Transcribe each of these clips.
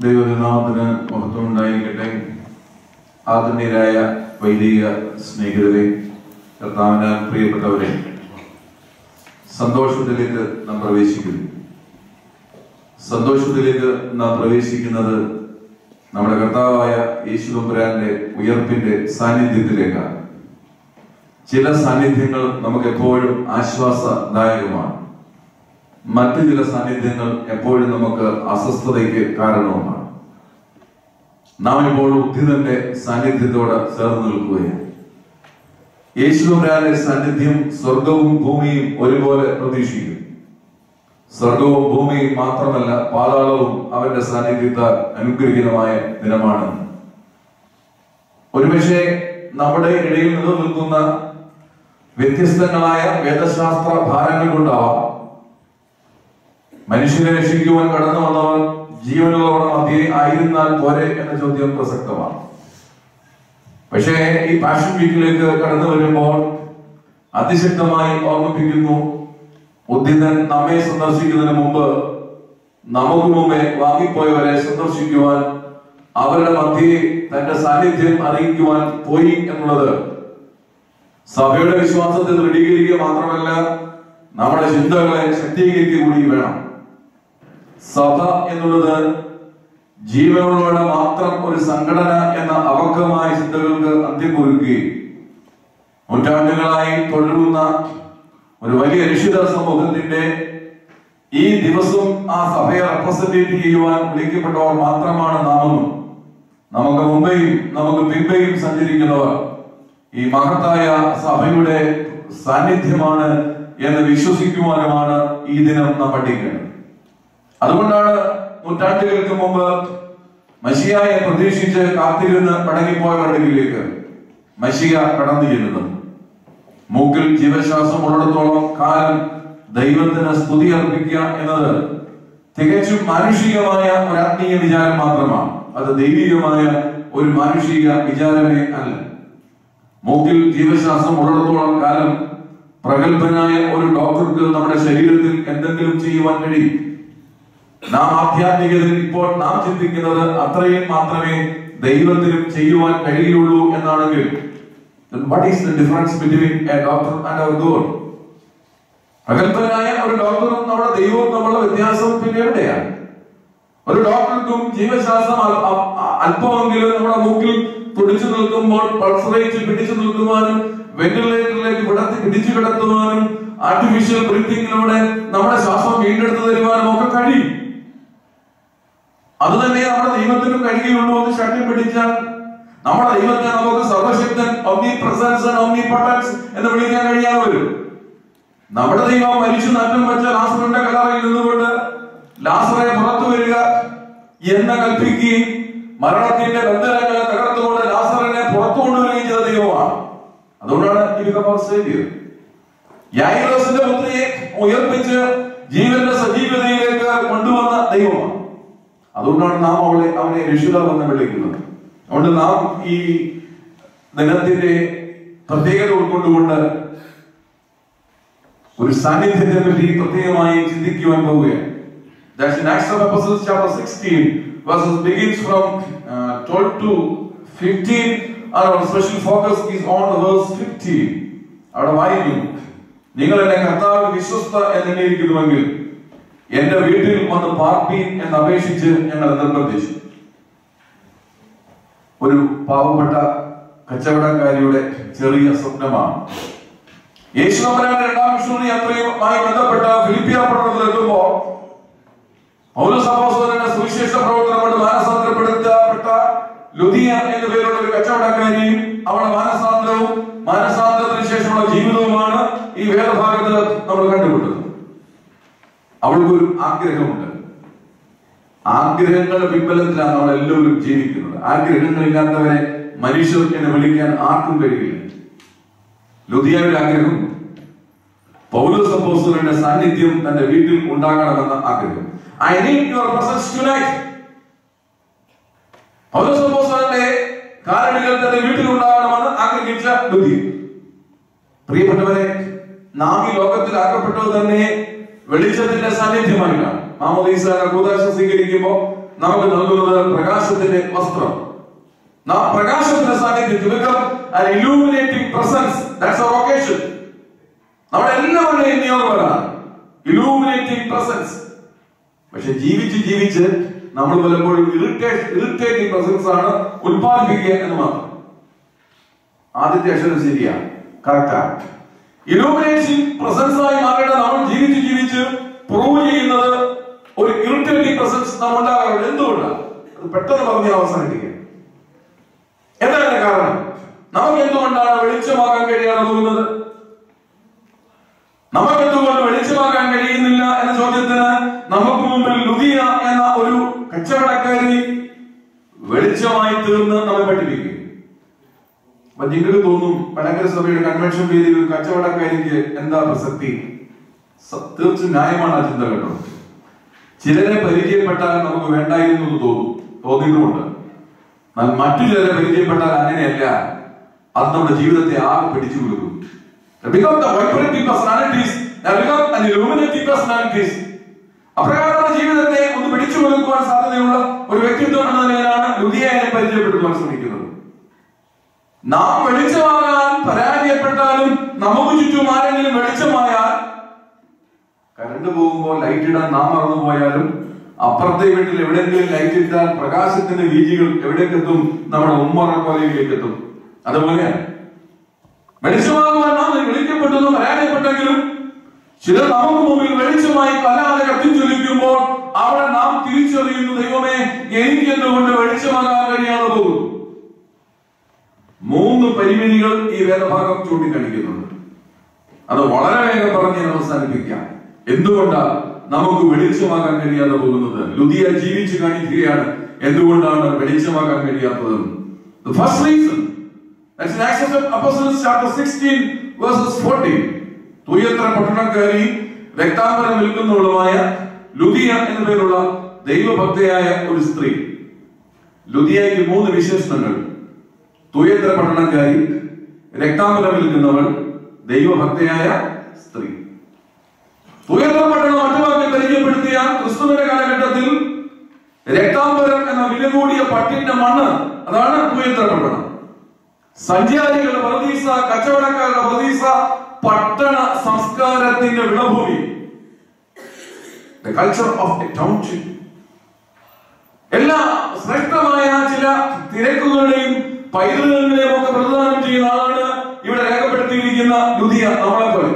ദൈവനാമത്തിന് മഹത്വം ഉണ്ടായിരിക്കട്ടെ. ആദരണീയരായ വൈദിക സ്നേഹിതരെ, കർത്താവിനാൽ പ്രിയപ്പെട്ടവരെ, സന്തോഷത്തിലേക്ക് നാം പ്രവേശിക്കുന്നു. സന്തോഷത്തിലേക്ക് നാം പ്രവേശിക്കുന്നത് നമ്മുടെ കർത്താവായ യേശു തമ്പുരാന്റെ ഉയർപ്പിന്റെ സാന്നിധ്യത്തിലേക്കാണ്. ചില സാന്നിധ്യങ്ങൾ നമുക്ക് എപ്പോഴും ആശ്വാസദായകമാണ്, മറ്റു ചില സാന്നിധ്യങ്ങൾ എപ്പോഴും നമുക്ക് അസ്വസ്ഥതയ്ക്ക് കാരണവുമാണ്. നാം ഇപ്പോൾ ഉദ്ധിതന്റെ സാന്നിധ്യത്തോട് ചേർന്ന് നിൽക്കുകയാണ്. യേശു തമ്പുരാന്റെ സാന്നിധ്യം സ്വർഗവും ഭൂമിയും ഒരുപോലെ പ്രതീക്ഷിക്കും. സ്വർഗവും ഭൂമിയും മാത്രമല്ല, പാതാളവും അവന്റെ സാന്നിധ്യത്താൽ അനുഗ്രഹീതമായ ദിനമാണ്. ഒരുപക്ഷെ നമ്മുടെ ഇടയിൽ നിലനിൽക്കുന്ന വ്യത്യസ്തങ്ങളായ വേദശാസ്ത്ര ഭാരങ്ങൾ കൊണ്ടാവാം മനുഷ്യനെ രക്ഷിക്കുവാൻ കടന്നു വന്നവർ ജീവനുള്ളവർ മധ്യേ ആയിരുന്നാൽ പോരെ എന്ന ചോദ്യം പ്രസക്തമാണ്. പക്ഷേ ഈ പാഷൻ വീക്കിലേക്ക് കടന്നു വരുമ്പോൾ അതിശക്തമായി ഓർമ്മിപ്പിക്കുന്നു, ഉദ്ധിതൻ നമ്മെ സന്ദർശിക്കുന്നതിന് മുമ്പ് നമുക്ക് മുമ്പേ വാങ്ങിപ്പോയവരെ സന്ദർശിക്കുവാൻ, അവരുടെ മധ്യേ തന്റെ സാന്നിധ്യം അറിയിക്കുവാൻ പോയി എന്നുള്ളത് സഭയുടെ വിശ്വാസത്തെ ദൃഢീകരിക്കുക മാത്രമല്ല, നമ്മുടെ ചിന്തകളെ ശക്തീകരിക്കുക കൂടി വേണം. സഭ എന്നുള്ളത് ജീവനുള്ളവരുടെ മാത്രം ഒരു സംഘടന എന്ന അപക്വമായ ചിന്തകൾക്ക് അന്ത്യം കുറിക്കുകയും നൂറ്റാണ്ടുകളായി തുടരുന്ന ഒരു വലിയ രക്ഷിത സമൂഹത്തിന്റെ ഈ ദിവസം ആ സഭയെ റെപ്രസെന്റേറ്റ് ചെയ്യുവാൻ വിളിക്കപ്പെട്ടവർ മാത്രമാണ് നാമെന്നും, നമുക്ക് മുമ്പേയും നമുക്ക് പിമ്പേയും സഞ്ചരിക്കുന്നവർ ഈ മഹത്തായ സഭയുടെ സാന്നിധ്യമാണ് എന്ന് വിശ്വസിക്കുവാനുമാണ് ഈ ദിനം നാം പഠിക്കേണ്ടത്. അതുകൊണ്ടാണ് നൂറ്റാണ്ടുകൾക്ക് മുമ്പ് മശിയായെ പ്രതീക്ഷിച്ച് കാത്തിരുന്ന് മടങ്ങിപ്പോയവരുടെ അടുക്കിലേക്ക് മശിയ കടന്നു ചെല്ലുന്നത്. മൂക്കിൽ ജീവശ്വാസം ഉള്ളിടത്തോളം കാലം ദൈവത്തിന് സ്തുതി അർപ്പിക്കുക എന്നത് തികച്ചും മാനുഷികമായ ഒരു ആത്മീയ വിചാരം മാത്രമാണ്. അത് ദൈവികമായ ഒരു മാനുഷിക വിചാരമേ അല്ല. മൂക്കിൽ ജീവശ്വാസം ഉള്ളിടത്തോളം കാലം പ്രഗത്ഭനായ ഒരു ഡോക്ടർക്ക് നമ്മുടെ ശരീരത്തിൽ എന്തെങ്കിലും ചെയ്യുവാൻ കഴിയും. നാം ആധ്യാത്മികതയിൽ ഇപ്പോൾ നാം ചിന്തിക്കുന്നത് അത്രയും മാത്രമേ ദൈവത്തിനും ചെയ്യുവാൻ കഴിയുള്ളൂ എന്നാണെങ്കിൽ, what is the difference between a doctor and our God? പ്രഗത്ഭനായ ഒരു ഡോക്ടറും നമ്മുടെ ദൈവവും തമ്മിലുള്ള വ്യത്യാസം പിന്നെ എവിടെയാണ്? ഒരു ഡോക്ടർക്കും ജീവശ്വാസം അല്പമെങ്കിലും നമ്മുടെ മൂക്കിൽ തുടിച്ചു നിൽക്കുമ്പോൾ പൾസ് റേറ്റ് പിടിച്ചു നിൽക്കുവാനും വെന്റിലേറ്ററിലേക്ക് പിടിച്ചു കിടത്തുവാനും ആർട്ടിഫിഷ്യൽ ബ്രീത്തിങ്ങിലൂടെ നമ്മുടെ ശ്വാസം വീണ്ടെടുത്തു തരുവാനും ഒക്കെ കഴിയും. അത് തന്നെ നമ്മുടെ ദൈവത്തിനും കഴിയുള്ളൂ എന്ന് ശക്തി പിടിച്ചാൽ നമ്മുടെ ദൈവത്തെ നമുക്ക് സർവശക്തൻ, ഒമ്നി പ്രസൻസ്, ഒമ്നി പൊട്ടൻസ് എന്ന് വിളിക്കാൻ കഴിയാതെ വരും. നമ്മുടെ ദൈവം മരിച്ചു നട്ടം വെച്ച ലാസറിന്റെ കല്ലറയിൽ നിന്നുകൊണ്ട് ലാസറെ പുറത്തു വരിക എന്ന് കൽപ്പിക്കുകയും മരണത്തിന്റെ ബന്ധനങ്ങളെ തകർത്തുകൊണ്ട് ലാസറിനെ പുറത്തു കൊണ്ടുവരികയും ചെയ്ത ദൈവമാണ്. അതുകൊണ്ടാണ് യായിറോസിന്റെ പുത്രിയെ ഉയർപ്പിച്ച് ജീവന്റെ സജീവതയിലേക്ക് കൊണ്ടുവന്ന ദൈവമാണ്. അതുകൊണ്ടാണ് നാം അവനെ രക്ഷിതാവെന്ന് വിളിക്കുന്നത്. അതുകൊണ്ട് നാം ഈ ദിനത്തിന്റെ പ്രത്യേകത ഉൾക്കൊണ്ടുകൊണ്ട് ഒരു സാന്നിധ്യത്തെ പറ്റി പ്രത്യേകമായി ചിന്തിക്കുവാൻ പോവുകയാണ്. That's in Acts of Apostles chapter 16 verses begins from 12 to 15. Our special focus is on the verse 15. അവിടെ വായിക്കുന്നു, നിങ്ങൾ എന്നെ കർത്താവിൽ വിശ്വസ്ത എന്നിരിക്കുന്നുവെങ്കിൽ എന്റെ വീട്ടിൽ വന്ന് പാർപ്പീൻ എന്ന് അപേക്ഷിച്ച് ഞങ്ങൾ നിർബന്ധിച്ചു. ഒരു പാവപ്പെട്ട കച്ചവടക്കാരിയുടെ ചെറിയ സ്വപ്നമാണ്. യേശു തമ്പുരാന്റെ രണ്ടാം മിഷണറി യാത്രയുമായി ബന്ധപ്പെട്ട ഫിലിപ്പിയ പട്ടണത്തിൽ എത്തുമ്പോൾ പൗലോസ് അപ്പോസ്തലന്റെ സുവിശേഷ പ്രവർത്തനം കൊണ്ട് മാനസാന്തരപ്പെടുത്തപ്പെട്ട ലുദിയ എന്ന പേരുള്ള ഒരു കച്ചവടക്കാരിയും അവളുടെ മാനസാന്തരത്തിന് ശേഷമുള്ള ജീവിതവുമാണ് ഈ വേദഭാഗത്ത് നമ്മൾ കണ്ടുപിടുന്നത്. അവൾക്കൊരു ആഗ്രഹമുണ്ട്. ആഗ്രഹങ്ങളുടെ പിൻബലത്തിലാണ് നമ്മൾ എല്ലാവരും ജീവിക്കുന്നത്. ആഗ്രഹങ്ങളില്ലാത്തവരെ മനുഷ്യർ എന്ന് വിളിക്കാൻ ആർക്കും കഴിയില്ല. ലുദിയയുടെ ആഗ്രഹം പൗലോസ് അപ്പോസ്തലന്റെ സാന്നിധ്യം തന്റെ വീട്ടിൽ ഉണ്ടാകണമെന്ന ആഗ്രഹം. I need your presence tonight. പൗലോസ് അപ്പോസ്തലന്റെ കാലടികൾ തന്റെ വീട്ടിൽ ഉണ്ടാകണമെന്ന് ആഗ്രഹിച്ച ലുദിയ. പ്രിയപ്പെട്ടവരെ, നാം ഈ ലോകത്തിൽ ആക്കപ്പെട്ടത് തന്നെ വെളിച്ചത്തിന്റെ സാന്നിധ്യമായിട്ടാണ്. മാമോദീസ കൂദാശ സ്വീകരിക്കുമ്പോൾ നമുക്ക് നൽകുന്നത് പ്രകാശത്തിന്റെ വസ്ത്രം. നാം പ്രകാശത്തിന്റെ സാന്നിധ്യം illuminating presence. That's our occasion. നമ്മുടെ എല്ലാവരുടെയും നിയോഗങ്ങളാണ് illuminating presence. പക്ഷെ ജീവിച്ച് നമ്മൾ പലപ്പോഴും ഇറിറ്റേറ്റിംഗ് പ്രസൻസ് ആണ് ഉത്പാദിപ്പിക്കുക എന്ന് മാത്രം. ആദ്യത്തെ അക്ഷരം ശരിയാണ്, കറക്റ്റാണ്. ഇലൂമിനേറ്റിംഗ് പ്രസൻസ് ആയി മാറേണ്ട നമ്മൾ ജീവിച്ച് പ്രൂവ് ചെയ്യുന്നത് ഒരു ഇറിറ്റേറ്റിംഗ് പ്രസൻസ് നാം ഉണ്ടാകാറുണ്ട്. എന്തുകൊണ്ടാണ്? അത് പെട്ടെന്ന് പറഞ്ഞ് അവസാനിപ്പിക്കുക. എന്താണ് കാരണം? നമുക്ക് എന്തുകൊണ്ടാണ് വെളിച്ചമാകാൻ കഴിയാതെ പോകുന്നത്? നമുക്ക് എന്തുകൊണ്ട് വെളിച്ചമാകാൻ കഴിയുന്നില്ല എന്ന ചോദ്യത്തിന് നമുക്ക് മുമ്പിൽ ലുദിയ എന്ന ഒരു കച്ചവടക്കാരി വെളിച്ചമായി തീർന്ന് നമ്മെ പഠിപ്പിക്കും. അപ്പൊ നിങ്ങൾക്ക് തോന്നും, മലങ്കര സഭയുടെ കൺവെൻഷൻ വേദിയിൽ ഒരു കച്ചവടക്കാരിക്ക് എന്താ പ്രസക്തി? തീർച്ചയായും ന്യായമാണ് ആ ചിന്ത കേട്ടോ. ചിലരെ പരിചയപ്പെട്ടാൽ നമുക്ക് വേണ്ടായിരുന്നു എന്ന് തോന്നിയിട്ടുമുണ്ട്. എന്നാൽ മറ്റു ചിലരെ പരിചയപ്പെട്ടാൽ അങ്ങനെയല്ല, അത് നമ്മുടെ ജീവിതത്തെ ആകെ പിടിച്ചു കൊടുക്കും. അപ്രകാരമുള്ള ജീവിതത്തെ ഒന്ന് പിടിച്ചു കൊടുക്കുവാൻ സാധ്യതയുള്ള ഒരു വ്യക്തിത്വം എന്ന നിലയിലാണ് ലുദിയയെ പരിചയപ്പെടുത്തുവാൻ ശ്രമിക്കുന്നത്. നാം വെളിച്ചമാകാൻ പരാജയപ്പെട്ടാലും നമുക്ക് ചുറ്റും ആരെങ്കിലും വെളിച്ചമായാൽ, കറണ്ട് പോകുമ്പോൾ ലൈറ്റ് ഇടാൻ നാം മറന്നു പോയാലും അപ്പുറത്തെ വീട്ടിൽ എവിടെയെങ്കിലും ലൈറ്റ് ഇട്ടാൽ പ്രകാശത്തിന്റെ വീജികൾ എവിടേക്ക് എത്തും? നമ്മുടെ ഉമ്മറക്കോലയിലേക്ക് എത്തും. അതുപോലെയാണ് വെളിച്ചമാകുവാൻ നാം വിളിക്കപ്പെട്ടെന്നും പരാജയപ്പെട്ടെങ്കിലും ചിലർ നമുക്ക് മുമ്പിൽ വെളിച്ചമായി വല്ലാതെ കത്തിച്ചൊലിക്കുമ്പോൾ അവിടെ നാം തിരിച്ചറിയുന്നു, ദൈവമേ, എനിക്ക് എന്തുകൊണ്ട് വെളിച്ചമാകാൻ കഴിയാതെ പോകും. 3 പരിമിതികൾ ഈ വേദഭാഗം ചൂണ്ടിക്കാണിക്കുന്നുണ്ട്. അത് വളരെ വേഗം പറഞ്ഞ് അവസാനിപ്പിക്കാം. എന്തുകൊണ്ടാണ് നമുക്ക് വെളിച്ചമാകാൻ കഴിയാതെ പോകുന്നത്? ലുദിയ ജീവിച്ചു കാണിക്കുകയാണ് എന്തുകൊണ്ടാണ് വെളിച്ചമാകാൻ കഴിയാത്തത്. The first reason, that's in Acts of the Apostles chapter 16 verses 40. തുയത്ര പട്ടണക്കാരി രക്താംബരം വിൽക്കുന്നവളുമായ ലുദിയ എന്ന പേരുള്ള ദൈവഭക്തയായ ഒരു സ്ത്രീ. ലുദിയയ്ക്ക് 3 വിശേഷണങ്ങൾ: തുയത്ര പട്ടണക്കാരി, രക്താംബരം വിൽക്കുന്നവൾ, ദൈവഭക്തയായ സ്ത്രീ. തുയത്ര പട്ടണം മറ്റുവാക്കിൽ പരിചയപ്പെടുത്തിയ ക്രിസ്തുവിന്റെ കാലഘട്ടത്തിൽ രക്താംബരം എന്ന വില കൂടിയ പട്ടിന്റെ മണ്ണ്, അതാണ് തുയത്ര പട്ടണം. സഞ്ചാരികളുടെ പ്രതീസ, കച്ചവടക്കാരുടെ പ്രതീസ, പട്ടണ സംസ്കാരത്തിന്റെ വിളഭൂമി. The culture of a township. എല്ലാ ശ്രേഷ്ഠമായ ചില തിരക്കുകളുടെയും പൈതൃകങ്ങളെയും ഒക്കെ പ്രദാനം ചെയ്യുന്ന ആളാണ് ഇവിടെ രേഖപ്പെടുത്തിയിരിക്കുന്ന ലുദിയ, നമ്മളെ പോലെ.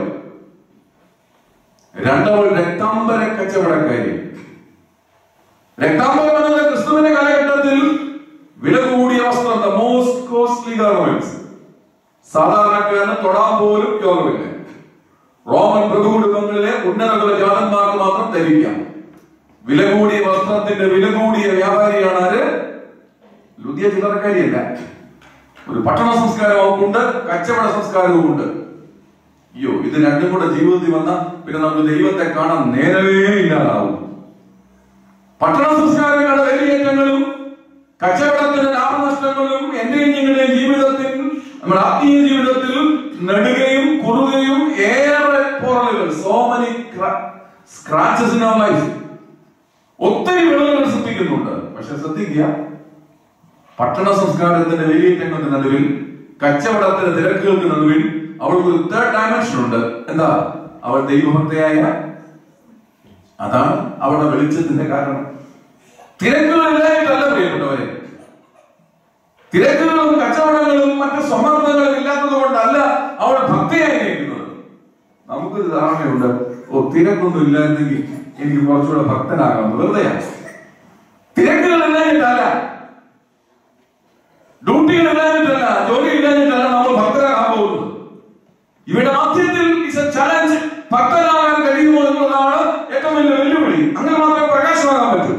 രണ്ടവൾ രക്താംബര കച്ചവടക്കാരി. രക്താംബരം എന്നത് ക്രിസ്തുവിന്റെ കാലഘട്ടത്തിൽ വില കൂടിയ വസ്ത്രം, the most costly garments. സാധാരണക്കാരന് തൊടാൻ പോലും യോഗമില്ല. റോമൻ പ്രഭുകുടുംബങ്ങളിലെ ഉന്നത ജാതന്മാർക്ക് മാത്രം ധരിക്കാം. വില കൂടിയ വസ്ത്രത്തിന്റെ വില കൂടിയ വ്യാപാരിയാണ് ആര്? ലുദിയ ചില്ലറക്കാരിയല്ല. ഒരു പട്ടണ സംസ്കാരം അവർക്കുണ്ട്, കച്ചവട സംസ്കാരവും ഉണ്ട്. അയ്യോ, ഇത് രണ്ടും കൂടെ ജീവിതത്തിൽ വന്ന പിന്നെ നമുക്ക് ദൈവത്തെ കാണാൻ നേരവേ ഇല്ലാതാവും. പട്ടണ സംസ്കാരങ്ങളുടെ വേലിയേറ്റങ്ങളും കച്ചവടത്തിന്റെ ലാഭനഷ്ടങ്ങളും എന്റെയും നിങ്ങളുടെയും ജീവിതത്തിൽ, നമ്മുടെ ആത്മീയ ജീവിതത്തിൽ നെടുകയും കുറുകയും ഏറെ പോറലുകൾ, so many scratches in our life, ഒത്തിരി വിളവുകൾ സൃഷ്ടിക്കുന്നുണ്ട്. പക്ഷെ ശ്രദ്ധിക്കുക, പട്ടണ സംസ്കാരത്തിന്റെ വേലിയേറ്റങ്ങൾക്ക് നടുവിൽ, കച്ചവടത്തിന്റെ തിരക്കുകൾക്ക് നടുവിൽ അവൾക്ക് ഒരു തേർഡ് ഡയമെൻഷൻ ഉണ്ട്. എന്താ? അവൾ ദൈവഭക്തയായ, അതാണ് അവളുടെ വെളിച്ചത്തിന്റെ കാരണം. തിരക്കുകളില്ലായിട്ടല്ല പ്രിയപ്പെട്ടവരെ, തിരക്കുകളും കച്ചവടങ്ങളും മറ്റു സമ്മർദ്ദങ്ങളും ഇല്ലാത്തത് കൊണ്ടല്ല അവൾ ഭക്തിയായി നയിക്കുന്നത്. നമുക്കൊരു ധാരണയുണ്ട്, തിരക്കൊന്നും ഇല്ലായിരുന്നെങ്കിൽ എനിക്ക് കുറച്ചുകൂടെ ഭക്തനാകാം. വെറുതെയാണ്. തിരക്കുകൾ ഇല്ലാഞ്ഞിട്ടല്ല, ഡ്യൂട്ടികൾ ഇല്ലാഞ്ഞിട്ടല്ല, ജോലി ഇല്ലാഞ്ഞിട്ടല്ല നമ്മൾ ഭക്തരാകാൻ പോകുന്നത്. ഇവിടെ മധ്യത്തിൽ ചലഞ്ച്, ഭക്തനാകാൻ കഴിയുമോ എന്നുള്ളതാണ് ഏറ്റവും വലിയ വെല്ലുവിളി. അങ്ങനെ മാത്രമേ പ്രകാശമാകാൻ പറ്റൂ.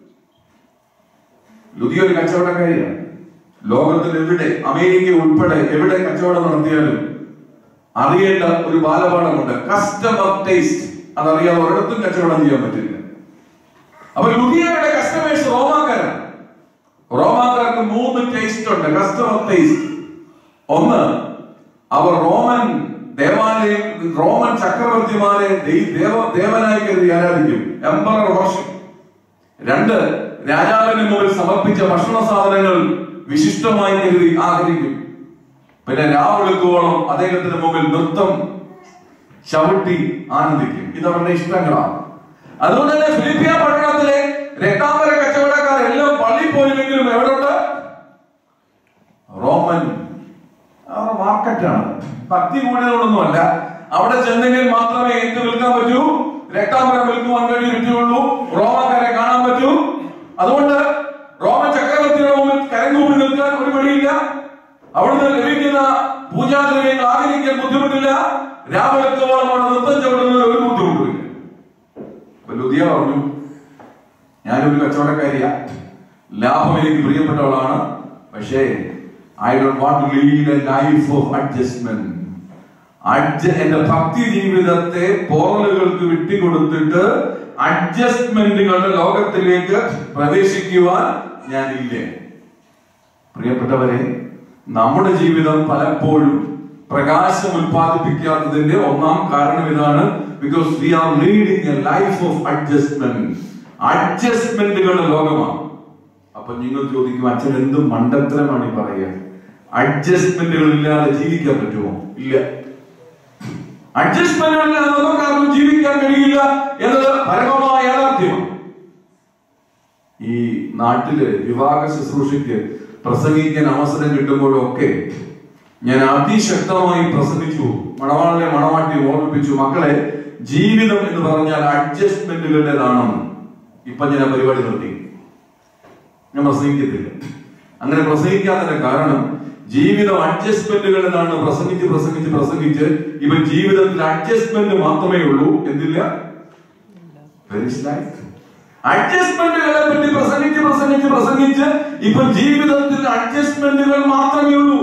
ലുദിയ ഒരു കച്ചവടക്കാരിയാണ്. ലോകത്തിൽ എവിടെ, അമേരിക്ക ഉൾപ്പെടെ എവിടെ കച്ചവടം നടത്തിയാലും അറിയേണ്ട ഒരു ബാലപാഠമുണ്ട്, കസ്റ്റമർ ടേസ്റ്റ്. അതറിയാതെ ഒരിടത്തും കച്ചവടം ചെയ്യാൻ പറ്റില്ല. അപ്പൊ ലുദിയയുടെ കസ്റ്റമേഴ്സ് റോമാക്കാരാണ്. റോമാക്കാർക്ക് 3 ടേസ്റ്റ് ഉണ്ട്, കസ്റ്റമർ ടേസ്റ്റ്. ഒന്ന്, അവർ റോമൻ ദേവാലയം, റോമൻ ചക്രവർത്തിമാരെ ദേവനായി കരുതി ആരാധിക്കും, എംപറർ വർഷിപ്പ്. 2, രാജാവിന്റെ മുമ്പിൽ സമർപ്പിച്ച ഭക്ഷണ സാധനങ്ങൾ വിശിഷ്ടമായി കരുതി ആഗ്രഹിക്കും. പിന്നെ രാവെളുക്കുവോളം അദ്ദേഹത്തിന്റെ മുമ്പിൽ നൃത്തം ചവിട്ടി ആനന്ദിക്കും. ഇതവരുടെ ഇഷ്ടങ്ങളാണ്. അതുകൊണ്ട് തന്നെ ഫിലിപ്പിയ പട്ടണത്തിലെ രക്താംബര കച്ചവടക്കാരെല്ലാം പള്ളി പോയില്ലെങ്കിലും എവിടെയുണ്ട്? റോമൻ മാർക്കറ്റാണ്. ഭക്തി കൂടിയതുകൊണ്ടൊന്നുമല്ല. അവിടെ ചെന്നെങ്കിൽ മാത്രമേ എന്ത് വിൽക്കാൻ പറ്റൂ? രക്താംബരം വിൽക്കുവാൻ വേണ്ടി പറ്റുള്ളൂ. റോമക്കാരെ കാണാൻ പറ്റൂ. അതുകൊണ്ട് റോമൻ ചക്രവർത്തിയുടെ മുമ്പിൽ കരങ്കൂപ്പി നിൽക്കാൻ ഒരു വഴിയില്ല. അവിടുന്ന് ലഭിക്കുന്ന പൂജാദ്രവ്യങ്ങൾ ആഗ്രഹിക്കാൻ ബുദ്ധിമുട്ടില്ല. രാവിലത്തോളം അവിടെ നൃത്തം ചവിടുന്നതിന് ഒരു ബുദ്ധിമുട്ടില്ല. അപ്പൊ ലുദിയ പറഞ്ഞു, ഞാനൊരു കച്ചവടക്കാരിയാ, ലാഭം എനിക്ക് പ്രിയപ്പെട്ടവളാണ്, പക്ഷേ I don't want to lead a life of adjustment. എന്റെ ഭക്തി ജീവിതത്തെ പോറലുകൾക്ക് വിട്ടുകൊടുത്തിട്ട് അഡ്ജസ്റ്റ്മെന്റുകളുടെ ലോകത്തിലേക്ക് പ്രവേശിക്കുവാൻ ഞാനില്ലേ. പ്രിയപ്പെട്ടവരെ, നമ്മുടെ ജീവിതം പലപ്പോഴും പ്രകാശം ഉൽപ്പാദിപ്പിക്കാത്തതിന്റെ ഒന്നാം കാരണം ഇതാണ്. Because we are leading a life of adjustment. അഡ്ജസ്റ്റ്മെന്റുകളുടെ ലോകമാണ്. അപ്പൊ നിങ്ങൾ ചോദിക്കും, അച്ഛൻ എന്ത് മണ്ടത്തരമാണ് ഈ പറയുക? അഡ്ജസ്റ്റ്മെന്റുകൾ ഇല്ലാതെ ജീവിക്കാൻ പറ്റുമോ? ഇല്ല. അഡ്ജസ്റ്റ്മെന്റുകൾ ഇല്ലാതെ കാരണം ജീവിക്കാൻ കഴിയില്ല എന്നത് പരമമായ യാഥാർത്ഥ്യമാണ്. ഈ നാട്ടില് വിവാഹ ശുശ്രൂഷയ്ക്ക് പ്രസംഗിക്കാൻ അവസരം കിട്ടുമ്പോഴൊക്കെ ഞാൻ അതിശക്തമായി പ്രസംഗിച്ചു. മണവാളിനെ മണവാട്ടി ഓർമ്മിപ്പിച്ചു, മക്കളെ, ജീവിതം എന്ന് പറഞ്ഞാൽ അഡ്ജസ്റ്റ്മെന്റുകളുടേതാണെന്ന്. ഇപ്പൊ ഞാൻ പരിപാടി നിർത്തി, ഞാൻ പ്രസംഗിക്കത്തില്ല. അങ്ങനെ പ്രസംഗിക്കാത്തതിന്റെ കാരണം ജീവിതം അഡ്ജസ്റ്റ്മെന്റുകളിലാണ്. പ്രസംഗിച്ച് ഇവൻ ജീവിതത്തിൽ അഡ്ജസ്റ്റ്മെന്റ് മാത്രമേ ഉള്ളൂ. എന്തില്ല? അഡ്ജസ്റ്റ്മെന്റുകളെ പറ്റി പ്രസംഗിച്ച് ഇപ്പൊ ജീവിതത്തിൽ അഡ്ജസ്റ്റ്മെന്റുകൾ മാത്രമേ ഉള്ളൂ.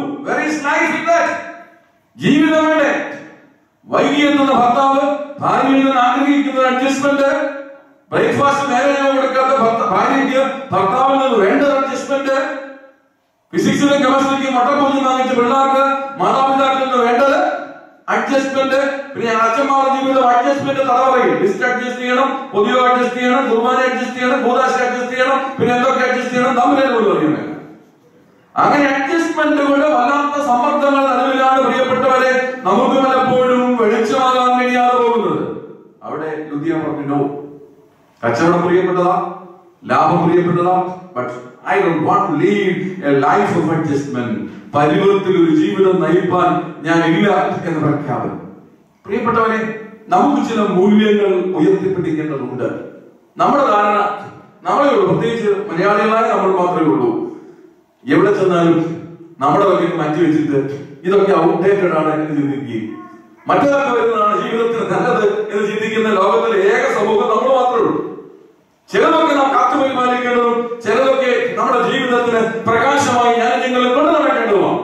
ജീവിതം വേണ്ടേ? വൈകി എത്തുന്ന ഭർത്താവ് ഭാര്യയിൽ നിന്ന് ആഗ്രഹിക്കുന്ന അഡ്ജസ്റ്റ്മെന്റ്, ബ്രേക്ക്ഫാസ്റ്റ് നേരെ കൊടുക്കാത്ത ഭാര്യയ്ക്ക് ഭർത്താവിൽ നിന്ന് വേണ്ട അഡ്ജസ്റ്റ്മെന്റ്, ഫിസിക്സിലും കെമിസ്ട്രിക്കും മട്ടപ്പൂജി വാങ്ങിച്ച പിള്ളേർക്ക് മാതാപിതാക്കളിൽ നിന്ന് വേണ്ടത് അഡ്ജസ്റ്റ്മെന്റ്. പിന്നെ അച്ഛന്മാരുടെ ജീവിതം അഡ്ജസ്റ്റ്മെന്റ് തടവറയിൽ ലിസ്റ്റ് അഡ്ജസ്റ്റ് ചെയ്യണം, പൊതുവെ അഡ്ജസ്റ്റ് ചെയ്യണം, കുർബാന അഡ്ജസ്റ്റ് ചെയ്യണം, ഭൂതാശ അഡ്ജസ്റ്റ് ചെയ്യണം, പിന്നെ എന്തൊക്കെ അഡ്ജസ്റ്റ് ചെയ്യണം, തമ്മിലോട് പറയുന്നത്. അങ്ങനെ അഡ്ജസ്റ്റ്മെന്റുകളുടെ വല്ലാത്ത സമ്മർദ്ദങ്ങൾ നിലവിലാണ് പ്രിയപ്പെട്ടവരെ നമുക്ക് പലപ്പോഴും വെളിച്ചമാകാൻ കഴിയാതെ പോകുന്നത്. അവിടെ ലുദിയ പറഞ്ഞു, കച്ചവടം പ്രിയപ്പെട്ടതാ, ലാഭം പ്രിയപ്പെട്ടതാ, but I don't want to lead a life of adjustment. പരിവർത്തിൽ ഒരു ജീവിതം നയിപ്പാൻ ഞാൻ ഇല്ല എന്ന് പ്രഖ്യാപനം. പ്രിയപ്പെട്ടവരെ, നമുക്ക് ചില മൂല്യങ്ങൾ ഉയർത്തിപ്പിടിക്കേണ്ടതുണ്ട്. നമ്മുടെ ധാരണ നമ്മളെ ഉള്ളൂ, പ്രത്യേകിച്ച് മലയാളികളായ നമ്മൾ മാത്രമേ ഉള്ളൂ. എവിടെ ചെന്നാലും നമ്മുടെ വകയിൽ മാറ്റി വെച്ചിട്ട് ഇതൊക്കെ ഔട്ട്ഡേറ്റഡ് ആണ് എന്ന് ചിന്തിക്കുകയും മറ്റൊരാൾക്ക് വരുന്നതാണ് ജീവിതത്തിന് നല്ലത് എന്ന് ചിന്തിക്കുന്ന ലോകത്തിലെ ഏക സമൂഹം നമ്മൾ മാത്രമേ ഉള്ളൂ. ചിലതൊക്കെ നാം കാത്തുപരിപാലിക്കേണ്ടതും ചിലതൊക്കെ നമ്മുടെ ജീവിതത്തിന് പ്രകാശമായി ഞാൻ നിങ്ങൾ കൊണ്ടു നടക്കേണ്ടതുമാണ്.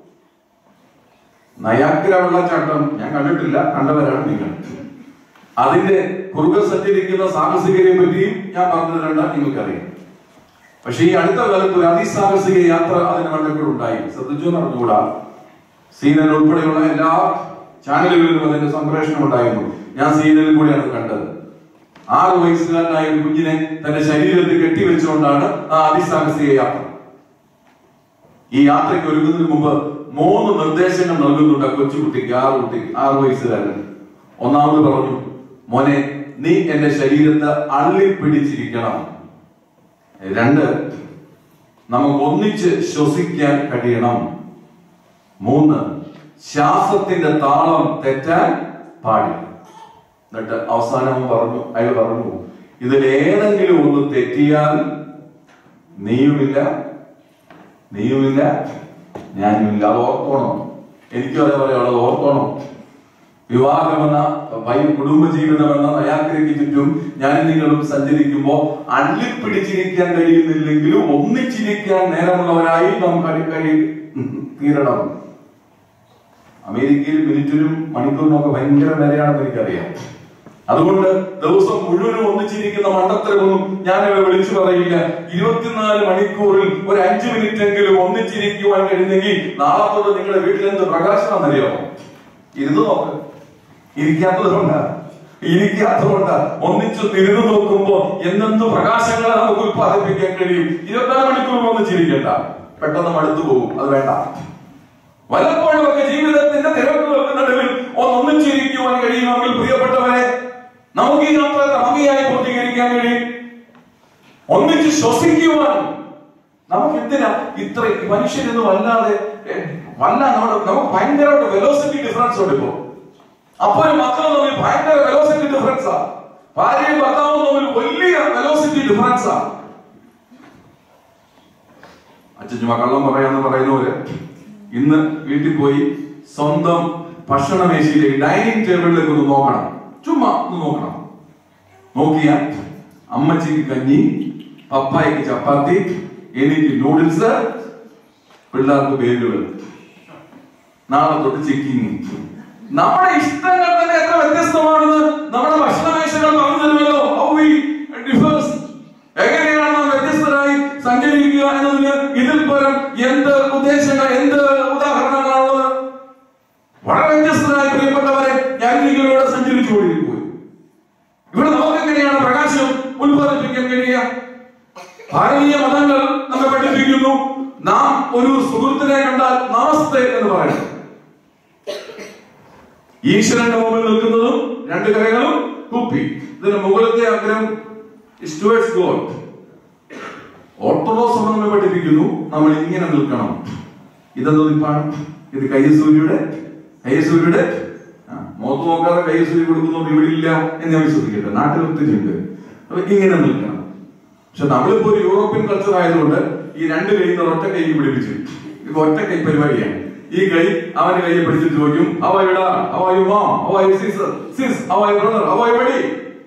നയാഗ്ര വെള്ളച്ചാട്ടം ഞാൻ കണ്ടിട്ടില്ല, കണ്ടവരാണ് നിങ്ങൾ. അതിന്റെ കുറുകെ സഞ്ചരിക്കുന്ന സാഹസികരെ പറ്റിയും ഞാൻ പറഞ്ഞു തരേണ്ട, നിങ്ങൾക്കറിയാം. പക്ഷെ ഈ അടുത്ത കാലത്ത് ഒരു അതിസാഹസിക യാത്ര അതിന് മണ്ടക്കൂടെ ഉണ്ടായി. ശ്രദ്ധിച്ചു നടന്നുകൂടാ. CNN ഉൾപ്പെടെയുള്ള എല്ലാ ചാനലുകളിലും അതിന്റെ സംപ്രേഷണം ഉണ്ടായിരുന്നു. ഞാൻ CNN കൂടിയാണ് കണ്ടത്. 6 വയസ്സുകാരനായ ഒരു കുഞ്ഞിനെ തന്റെ ശരീരത്തിൽ കെട്ടിവെച്ചുകൊണ്ടാണ് ആ അതിസാഹസിക യാത്ര. ഈ യാത്രയ്ക്ക് ഒരുങ്ങുന്നതിന് മുമ്പ് 3 നിർദ്ദേശങ്ങൾ നൽകുന്നുണ്ട് കൊച്ചുകുട്ടിക്ക്, 6 വയസ്സുകാരൻ. ഒന്നാമത് പറഞ്ഞു, മോനെ, നീ എന്റെ ശരീരത്തെ അള്ളിപ്പിടിച്ചിരിക്കണം. 2, നമുക്ക് ഒന്നിച്ച് ശ്വസിക്കാൻ കഴിയണം. 3, ശ്വാസത്തിന്റെ താളം തെറ്റാൻ പാടില്ല. എന്നിട്ട് അവസാനം അയാൾ പറഞ്ഞു, ഇതിലേതെങ്കിലും ഒന്ന് തെറ്റിയാൽ നീയുമില്ല ഞാനുമില്ല. അത് ഓർത്തോണം. എനിക്കും അതേപോലെ ഉള്ളത് ഓർത്തോണം. വിവാഹമെന്ന കുടുംബജീവിതം എന്ന നയാഗ്രയ്ക്ക് ചുറ്റും ഞാനും നിങ്ങളും സഞ്ചരിക്കുമ്പോ അള്ളിപ്പിടിച്ചിരിക്കാൻ കഴിയുന്നില്ലെങ്കിലും ഒന്നിച്ചിരിക്കാൻ നേരമുള്ളവരായി നാം തീരണം. അമേരിക്കയിൽ മിനിറ്റിനും മണിക്കൂറിനൊക്കെ ഭയങ്കര വിലയാണെന്ന് എനിക്കറിയാം. അതുകൊണ്ട് ദിവസം മുഴുവനും ഒന്നിച്ചിരിക്കുന്ന മണ്ടത്തരമൊന്നും ഞാൻ വിളിച്ചു പറയില്ല. 24 മണിക്കൂറിൽ ഒരു 5 മിനിറ്റെങ്കിലും ഒന്നിച്ചിരിക്കുവാൻ കഴിഞ്ഞെങ്കിൽ നാളത്തോട് നിങ്ങളുടെ വീട്ടിൽ എന്ത് പ്രകാശമാണെന്നറിയാമോ? ഇരുന്ന് നോക്ക്. ഇരിക്കാത്തതുകൊണ്ടാ. ഇരിക്കാത്തതുകൊണ്ട് ഒന്നിച്ചു തിരിഞ്ഞു നോക്കുമ്പോ എന്തെന്ത് പ്രകാശങ്ങളെ നമുക്ക് ഉത്പാദിപ്പിക്കാൻ കഴിയും. 24 മണിക്കൂർ ഒന്നിച്ചിരിക്കണ്ട, പെട്ടെന്ന് മടുത്തു പോകും. അത് വേണ്ട. വല്ലപ്പോഴും ഒക്കെ ജീവിതത്തിന്റെ തിരക്കുകൾക്ക് നടുവിൽ ഒന്നിച്ചിരിക്കുവാൻ കഴിയുമെങ്കിൽ പ്രിയപ്പെട്ടവരെ, നമുക്ക് ഈ യാത്ര ഭംഗിയായി പൂർത്തീകരിക്കാൻ കഴിയും. ഒന്നിച്ച് ശ്വസിക്കുവാൻ നമുക്ക് എന്തിനാ ഇത്ര മനുഷ്യരെന്ന് വല്ലാതെ നമുക്ക് ഭയങ്കരമായിട്ട് വെലോസിറ്റി ഡിഫറൻസ് ഉണ്ട്. ഇപ്പോ അപ്പോഴും മക്കളും തമ്മിൽ ഭയങ്കര വെലോസിറ്റി ഡിഫറൻസാ. ഭാര്യയും ഭർത്താവും തമ്മിൽ വലിയ വെലോസിറ്റി ഡിഫറൻസാ. അച്ഛൻ ചുമ്മാ കള്ളം പറയാന്ന് പറയുന്നവര് ഇന്ന് വീട്ടിൽ പോയി സ്വന്തം ഭക്ഷണമേശയിലേക്ക് ഡൈനിങ് ടേബിളിലേക്ക് ഒന്ന് നോക്കണം. ചുമ്മാ ഒന്ന് നോക്കണം. നോക്കിയാൽ അമ്മച്ചിക്ക് കഞ്ഞി, പപ്പായ്ക്ക് ചപ്പാത്തി, എനിക്ക് നൂഡിൽസ്, പിള്ളേർക്ക് ബേഗുകൾ, നാളെ തൊട്ട് ചിക്കിങ്. നമ്മുടെ ഇഷ്ടങ്ങൾ തന്നെ എത്ര വ്യത്യസ്തമാണെന്ന് നമ്മുടെ ഭക്ഷണമേശകൾ പറഞ്ഞു തരുമല്ലോ. എങ്ങനെയാണ് നാം വ്യത്യസ്തരായി സഞ്ചരിക്കുക എന്നതിന് ഇതിൽ പരം എന്ത് ഉദ്ദേശങ്ങൾ, എന്ത് ഉദാഹരണങ്ങളാണുള്ളത്? വളരെ വ്യത്യസ്തരായി പ്രിയപ്പെട്ടവരെ ഞാൻ ഇതിലൂടെ സഞ്ചരിച്ചു കൊണ്ടിരിക്കുക. ഇവിടെ നമുക്ക് എങ്ങനെയാണ് പ്രകാശം ഉത്പാദിപ്പിക്കാൻ കഴിയുക? ഭാരതീയ മതങ്ങൾ നമ്മെ പഠിപ്പിക്കുന്നു, നാം ഒരു സുഹൃത്തിനെ കണ്ടാൽ നമസ്തേ എന്ന് പറയണം. ഈശ്വരന്റെ മുമ്പിൽ നിൽക്കുന്നതും 2 കരങ്ങളും കൂപ്പി, ഇതിന് മുകളിലത്തെ അഗ്രം ടുവേർഡ്സ് ഗോഡ്. ഓർത്തഡോക്സ് നമ്മെ പഠിപ്പിക്കുന്നു നമ്മൾ ഇങ്ങനെ നിൽക്കണം. ഇതെന്ത് നിൽപ്പാണ്? ഇത് കയ്യസൂര്യയുടെ മുഖത്ത് നോക്കാതെ കയ്യസൂര്യ കൊടുക്കുന്നവർ ഇവിടെ ഇല്ല എന്ന് ഞാൻ വിശ്വസിക്കട്ടെ. നാട്ടിൽ ഒത്തിരിയുണ്ട്. അപ്പൊ ഇങ്ങനെ നിൽക്കണം. പക്ഷെ നമ്മളിപ്പോ ഒരു യൂറോപ്യൻ കൾച്ചർ ആയതുകൊണ്ട് ഈ 2 കൈ ഒറ്റ കൈക്ക് പിടിപ്പിച്ചു. ഇപ്പൊ ഒറ്റ കൈ പരിപാടിയാണ്. ഈ കൈ അവന്റെ കൈയെ പിടിച്ചിട്ട് ചോദിക്കും, how are you dad? How are you mom? How are you sister? Sis, how are you brother? How are you buddy?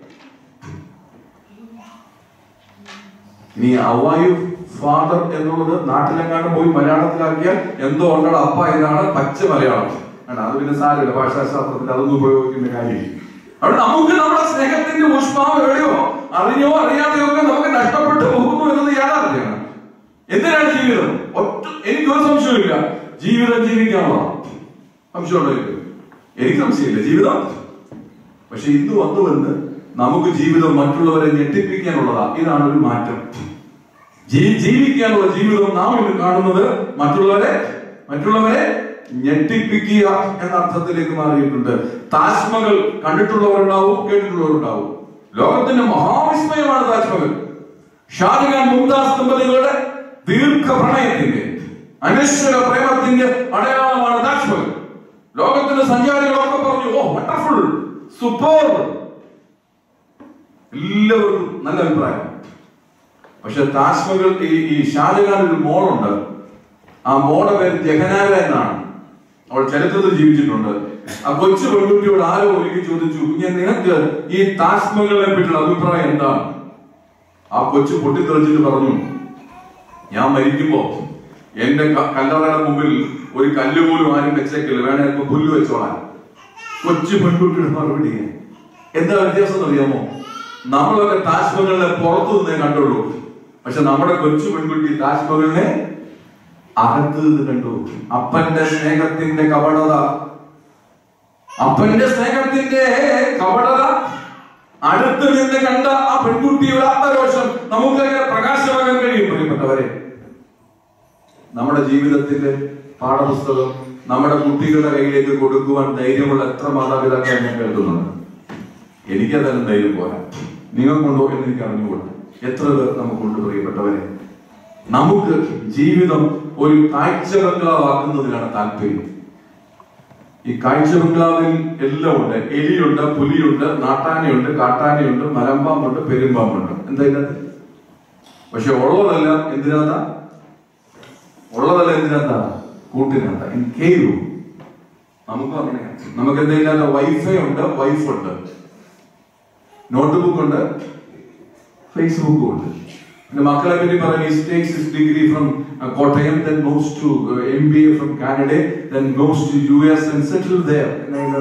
ഇനി how are you father എന്നുള്ളത് നാട്ടിലെങ്ങാണ്ട് പോയി മലയാളത്തിലാക്കിയാൽ എന്തോ ഉണ്ടോ അപ്പ ഇതാണ് പച്ച മലയാളം. അത് പിന്നെ സാരമില്ല, ഭാഷാശാസ്ത്രത്തിൽ അതൊന്നും ഉപയോഗിക്കുന്ന കാര്യം. അവിടെ നമുക്ക് നമ്മുടെ സ്നേഹത്തിന്റെ ഊഷ്മാവ് എവിടെയോ അറിഞ്ഞോ അറിയാതെയോ ഒക്കെ നമുക്ക് നഷ്ടപ്പെട്ടു പോകുന്നു എന്നത് യാഥാർത്ഥ്യമാണ്. എന്തിനാണ് ജീവിതം? എനിക്കൊരു സംശയമില്ല, ജീവിതം ജീവിക്കാനുള്ള സംശയമുണ്ടോ? എനിക്ക് സംശയമില്ല, ജീവിതം. പക്ഷെ ഇന്ന് വന്നുവന്ന് നമുക്ക് ജീവിതം മറ്റുള്ളവരെ ഞെട്ടിപ്പിക്കാനുള്ളതാ. ഇതാണ് ഒരു മാറ്റം. ജീവിക്കാനുള്ള ജീവിതം നാം ഇന്ന് കാണുന്നത് മറ്റുള്ളവരെ ഞെട്ടിപ്പിക്കുക എന്ന അർത്ഥത്തിലേക്ക് മാറിയിട്ടുണ്ട്. താജ്മഹൽ കണ്ടിട്ടുള്ളവരുണ്ടാവും, കേട്ടിട്ടുള്ളവരുണ്ടാവും. ലോകത്തിന്റെ മഹാവിസ്മയമാണ് താജ്മഹൽ. ഷാജഹാൻ മുംതാസ് ദമ്പതികളുടെ ദീർഘപ്രണയത്തിന്റെ അനശ്വര പ്രേമത്തിന്റെ അടയാളമാണ് താജ്മഹൽ. ലോകത്തിന്റെ സഞ്ചാരികളൊക്കെ പറഞ്ഞു, ഓ വണ്ടർഫുൾ, സൂപ്പർ, എല്ലാവർക്കും നല്ല അഭിപ്രായം. പക്ഷെ താജ്മഹൽ ഈ ഷാജഹാൻ ഒരു മോളുണ്ട്. ആ മോളുടെ പേര് ജഹനാര എന്നാണ്. അവൾ ചരിത്രത്തിൽ ജീവിച്ചിട്ടുണ്ട്. ആ കൊച്ചു പെൺകുട്ടിയോട് ആരോ ഒരിക്കൽ ചോദിച്ചു, നിനക്ക് ഈ താജ്മഹലിനെ പറ്റിയുള്ള അഭിപ്രായം എന്താണ്? ആ കൊച്ചു പൊട്ടിത്തെറിച്ചിട്ട് പറഞ്ഞു, ഞാൻ മരിക്കുമ്പോ എന്റെ കല്ലറയുടെ മുമ്പിൽ ഒരു കല്ല് പോലും ആരും വെച്ചേക്കില്ല, വേണേ ഇപ്പൊ പുല്ല് വെച്ചോളാൻ. കൊച്ചു പെൺകുട്ടിയുടെ മറുപടി. എന്താ വ്യത്യാസം അറിയാമോ? നമ്മളൊക്കെ താജ്മഹലിനെ പുറത്തു നിന്നേ കണ്ടുള്ളൂ. പക്ഷെ നമ്മുടെ കൊച്ചു പെൺകുട്ടി താജ്മഹലിനെ അകത്ത് നിന്ന് കണ്ടു. അപ്പന്റെ സ്നേഹത്തിന്റെ കപടത, അടുത്ത് നിന്ന് കണ്ട ആ പെൺകുട്ടിയുടെ ആത്മരോഷം നമുക്ക് പ്രകാശമാകാൻ കഴിയും. പ്രിയപ്പെട്ടവരെ, നമ്മുടെ ജീവിതത്തിന്റെ പാഠപുസ്തകം നമ്മുടെ കുട്ടികളുടെ കയ്യിലേക്ക് കൊടുക്കുവാൻ ധൈര്യമുള്ള എത്ര മാതാപിതാക്കൾ ഞാൻ കേൾക്കുന്നുണ്ട്. എനിക്കതെല്ലാം ധൈര്യം പോരാ. നിങ്ങൾക്കുണ്ടോ എന്ന് എനിക്ക് അറിഞ്ഞുകൂടാ. എത്ര പേർ നമുക്കുണ്ട് പ്രിയപ്പെട്ടവരെ? നമുക്ക് ജീവിതം ഒരു കാഴ്ച ബംഗ്ലാവാക്കുന്നതിലാണ് താല്പര്യം. ഈ കാഴ്ച ബംഗ്ലാവിൽ എല്ലാം ഉണ്ട്. എലിയുണ്ട്, പുലിയുണ്ട്, നാട്ടാനയുണ്ട്, കാട്ടാനയുണ്ട്, മലമ്പാമ്പുണ്ട്, പെരുമ്പാമ്പുണ്ട്. എന്താ? പക്ഷെ ഉള്ളതെല്ലാം എന്തിനാ? കൂട്ടിനാത്ത. നമുക്ക് അങ്ങനെയാണ്. നമുക്ക് എന്തെങ്കിലും വൈഫൈ ഉണ്ട്, വൈഫുണ്ട്, നോട്ട്ബുക്ക് ഉണ്ട്, ഫേസ്ബുക്കും ഉണ്ട്. പിന്നെ മക്കളെ പറ്റി പറയാൻ, he takes his degree from Kottayam, then moves to MBA from Canada, then goes to US and settled there.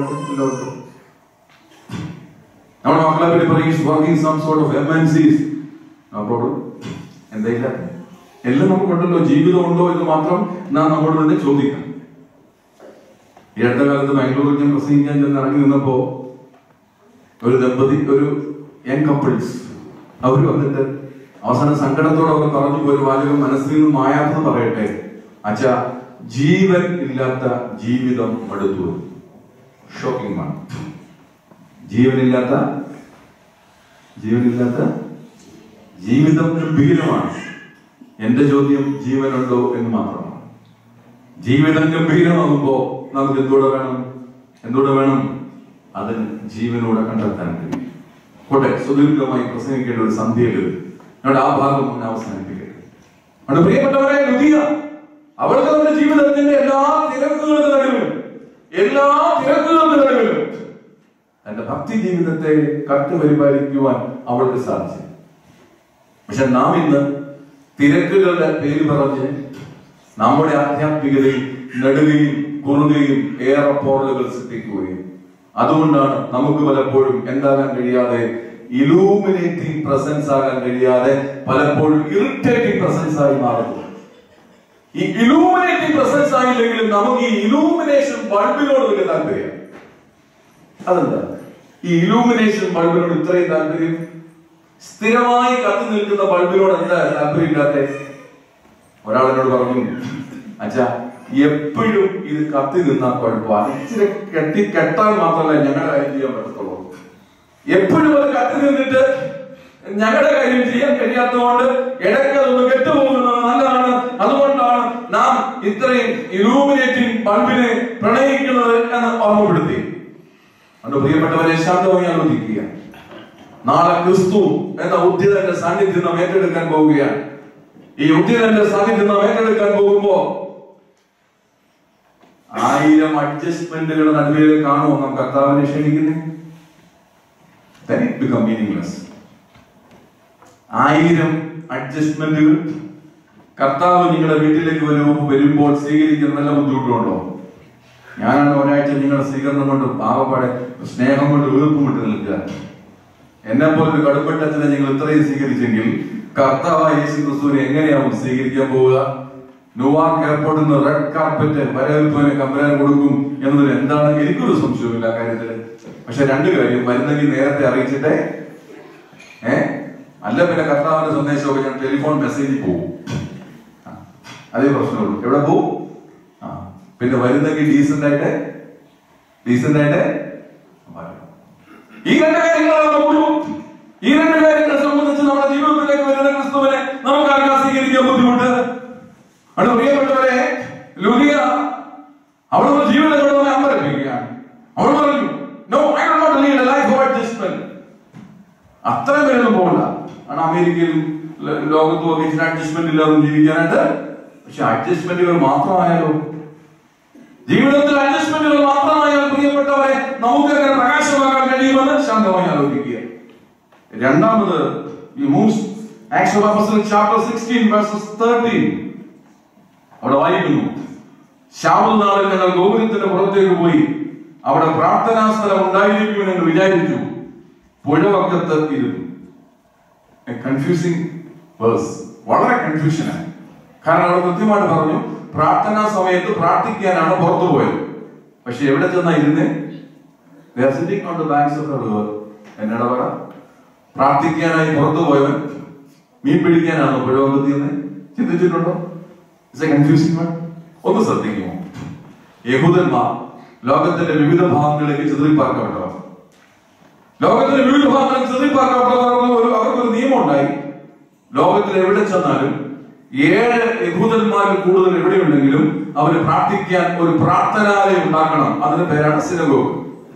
നമ്മുടെ മക്കളെ പറ്റി പറയും, he's working some sort of MNCs. No problem. എന്താ? എല്ലാം നമുക്കുണ്ടല്ലോ. ജീവിതം ഉണ്ടോ എന്ന് മാത്രം നാം നമ്മോട് തന്നെ ചോദിക്കാം. ഈ അടുത്ത കാലത്ത് ബാംഗ്ലൂരിൽ ഞാൻ പ്രസംഗിക്കാൻ ചെന്ന് ഇറങ്ങി നിന്നപ്പോ ഒരു ദമ്പതി, ഒരു യങ് കപ്പിൾസ്, അവർ വന്നിട്ട് അവസാനം സങ്കടത്തോടെ അവർ പറഞ്ഞു പോയൊരു വാചകം മനസ്സിൽ നിന്ന് മായാത്തത് പറയട്ടെ, അച്ഛാ, ജീവൻ ഇല്ലാത്ത ജീവിതം മടുത്തു. ഷോക്കിംഗ് ആണ്. ജീവനില്ലാത്ത ജീവിതം ഗംഭീരമാണ്. എന്റെ ചോദ്യം ജീവനുണ്ടോ എന്ന് മാത്രമാണ്. ജീവിതം ഗംഭീരമാകുമ്പോ നമുക്ക് എന്തുകൂടെ വേണം? അതിന് ജീവനോടെ കണ്ടെത്താൻ കഴിയും. കോട്ടെ, സുദീർഘമായി പ്രസംഗിക്കേണ്ട ഒരു സന്ധ്യയിൽ ഞങ്ങളുടെ ആ ഭാഗം ഒന്ന് അവസാനിപ്പിക്കട്ടെ. അവിടെ പ്രിയപ്പെട്ടവരെ, ലുദിയ അവൾക്ക് നമ്മുടെ ജീവിതത്തിന്റെ എല്ലാ തിരക്കുകൾക്ക് നടുവിലും തന്റെ ഭക്തി ജീവിതത്തെ കട്ടുപരിപാലിക്കുവാൻ അവൾക്ക് സാധിച്ചു. പക്ഷെ നാം ഇന്ന് തിരക്കുകളുടെ പേര് പറഞ്ഞ് നമ്മുടെ ആധ്യാത്മികതയിൽ നെടുകയും കുറുകയും ഏറെ പോറലുകൾ സൃഷ്ടിക്കുകയും അതുകൊണ്ടാണ് നമുക്ക് പലപ്പോഴും എന്താകാൻ കഴിയാതെ, ഇലൂമിനേറ്റിംഗ് പ്രസൻസ് ആകാൻ കഴിയാതെ പലപ്പോഴും ഇറിറ്റേറ്റിംഗ് പ്രസൻസ് ആയി മാറുന്നു. ഈ ഇലൂമിനേറ്റിംഗ് പ്രസൻസ് ആയില്ലെങ്കിലും നമുക്ക് ഈ ഇലൂമിനേഷൻ ബൾബിനോട് വലിയ താല്പര്യം. അതെന്താ ഈ ഇലൂമിനേഷൻ ബൾബിനോട് ഇത്രയും താല്പര്യം? സ്ഥിരമായി കത്തി നിൽക്കുന്ന ബൾബിനോട് എന്താ താല്പര്യമില്ലാത്ത? ഒരാളെന്നോട് പറഞ്ഞു, അച്ഛാ, എപ്പോഴും ഇത് കത്തി നിന്നാൽ കുഴപ്പമാണ്, ഇച്ചിരി കെട്ടാൻ മാത്രമല്ല ഞങ്ങളുടെ കാര്യം ചെയ്യാൻ പറ്റത്തുള്ളൂ. എപ്പോഴും അത് കത്തി നിന്നിട്ട് ഞങ്ങളുടെ കാര്യം ചെയ്യാൻ കഴിയാത്തതുകൊണ്ട് ഇടയ്ക്ക് അതൊന്ന് കെട്ടുപോകുന്നത് നല്ലതാണ്. അതുകൊണ്ടാണ് നാം ഇത്രയും ഇലൂമിനേറ്റിംഗ് ബൾബിനെ പ്രണയിക്കുന്നത് എന്ന് ഓർമ്മപ്പെടുത്തി. അതുകൊണ്ട് പ്രിയപ്പെട്ടവരെ, ശാന്തമായി ആലോചിക്കുക. നാളെ ക്രിസ്തു എന്ന ഉദ്ധിതന്റെ സാന്നിധ്യം നാം ഏറ്റെടുക്കാൻ പോവുകയാണ്. ഈ ഉദ്ധിതന്റെ സാന്നിധ്യം നാം ഏറ്റെടുക്കാൻ പോകുമ്പോ 1000 അഡ്ജസ്റ്റ്മെന്റുകളുടെ നടുവിൽ കാണുമോ നാം കർത്താവിനെ ക്ഷണിക്കുന്നത്? 1000 അഡ്ജസ്റ്റ്മെന്റുകൾ കർത്താവ് നിങ്ങളുടെ വീട്ടിലേക്ക് വരുമ്പോൾ സ്വീകരിക്കുന്ന നല്ല ബുദ്ധിമുട്ടുണ്ടോ? ഞാനാണ് ഒരാഴ്ച നിങ്ങളുടെ സ്വീകരണം കൊണ്ട് പാവപ്പാടെ സ്നേഹം കൊണ്ട് വീർപ്പും വിട്ട് നിൽക്കുക. എന്നെ പോലൊരു കടുപ്പറ്റച്ഛനെ നിങ്ങൾ ഇത്രയും സ്വീകരിച്ചെങ്കിൽ കർത്താവായ യേശു ക്രിസ്തുവിനെ എങ്ങനെയാവും സ്വീകരിക്കാൻ പോവുക? ന്യൂയോർക്ക് എയർപോർട്ടിൽ നിന്ന് റെഡ് കാർപ്പറ്റ് വരവേൽപ്പിനെ കമ്പരാൻ കൊടുക്കും എന്നതിൽ എന്താണ് എനിക്കൊരു സംശയമില്ല കാര്യത്തില്. പക്ഷെ 2 കാര്യം, വരുന്നെങ്കിൽ നേരത്തെ അറിയിച്ചിട്ടേ, അല്ല പിന്നെ കർത്താവിന്റെ സന്ദേശമൊക്കെ ഞാൻ ടെലിഫോൺ മെസ്സേജിൽ പോകും. അതേ പ്രശ്നമുള്ളൂ. എവിടെ പോവും? പിന്നെ വരുന്നെങ്കിൽ ഡീസന്റ് ആയിട്ട് ഈ 2 കാര്യങ്ങളാണ്. ഈ 2 കാര്യങ്ങളെ സംബന്ധിച്ച് നമ്മുടെ ജീവിതത്തിലേക്ക് വരുന്ന ക്രിസ്തുവിനെ നമുക്ക് ആർക്കാ സ്വീകരിക്കാൻ ബുദ്ധിമുട്ട്? അവിടെ പ്രിയപ്പെട്ടവരെ, ലുദിയ അവളുടെ ജീവിതം അമ്പരപ്പിക്കുകയാണ്. അവൾ പറഞ്ഞു, no, I don't want to lead a life of adjustment. അത്രയും പേരൊന്നും പോകണ്ട. കാരണം അമേരിക്കയിലും ലോകത്തും ഒക്കെ ഇച്ചിരി അഡ്ജസ്റ്റ്മെന്റ് ഇല്ലാതെ ജീവിക്കാനായിട്ട്. പക്ഷെ അഡ്ജസ്റ്റ്മെന്റുകൾ മാത്രമായാലോ? ജീവിതത്തിൽ അഡ്ജസ്റ്റ്മെന്റുകൾ മാത്രമായാൽ പ്രിയപ്പെട്ടവരെ നമുക്ക് അങ്ങനെ പ്രകാശമാകാൻ കഴിയുമെന്ന് ശാന്തമായി ആലോചിക്കുക. രണ്ടാമത്, Acts of Apostles chapter 16 verses 13 അവിടെ വായിക്കുന്നു, ശാബത്ത് നാളിൽ ഞങ്ങൾ ഗോപുരത്തിന്റെ പുറത്തേക്ക് പോയി അവിടെ പ്രാർത്ഥനാ സ്ഥലം ഉണ്ടായിരിക്കുമെന്ന് വിചാരിച്ചു, പുഴവക്കത്ത് ഇരുന്നു. കൺഫ്യൂസിംഗ് വേഴ്സ്, വളരെ കൺഫ്യൂഷനാണ്. കാരണം അവിടെ കൃത്യമായിട്ട് പറഞ്ഞു, പ്രാർത്ഥനാ സമയത്ത് പ്രാർത്ഥിക്കാനാണ് പുറത്തു പോയത്. പക്ഷെ എവിടെ ചെന്നാ ഇരുന്നേ? They are sitting on the banks of the river. എന്നടാ പറ, പ്രാർത്ഥിക്കാനായി പുറത്തു പോയവൻ മീൻ പിടിക്കാനാണോ പുഴവക്കത്ത് നിന്ന്? ചിന്തിച്ചിട്ടുണ്ടോ? It's a confusing one. ഒന്ന് ശ്രദ്ധിക്കുമോ? യഹൂദന്മാർ ലോകത്തിന്റെ വിവിധ ഭാഗങ്ങളിലേക്ക് ചിതറിപ്പാർക്കപ്പെട്ടവർ. ലോകത്തിന്റെ വിവിധ ഭാഗങ്ങളിൽ ചിതറിപ്പാർക്കപ്പെട്ടവർ അവർക്കൊരു നിയമം ഉണ്ടായി. ലോകത്തിൽ എവിടെ ചെന്നാലും 7 യഹൂദന്മാരിൽ കൂടുതൽ എവിടെയുണ്ടെങ്കിലും അവര് പ്രാർത്ഥിക്കാൻ ഒരു പ്രാർത്ഥനാലയം ഉണ്ടാക്കണം. അതിന്റെ പേരാണ് സിനഗോഗ്.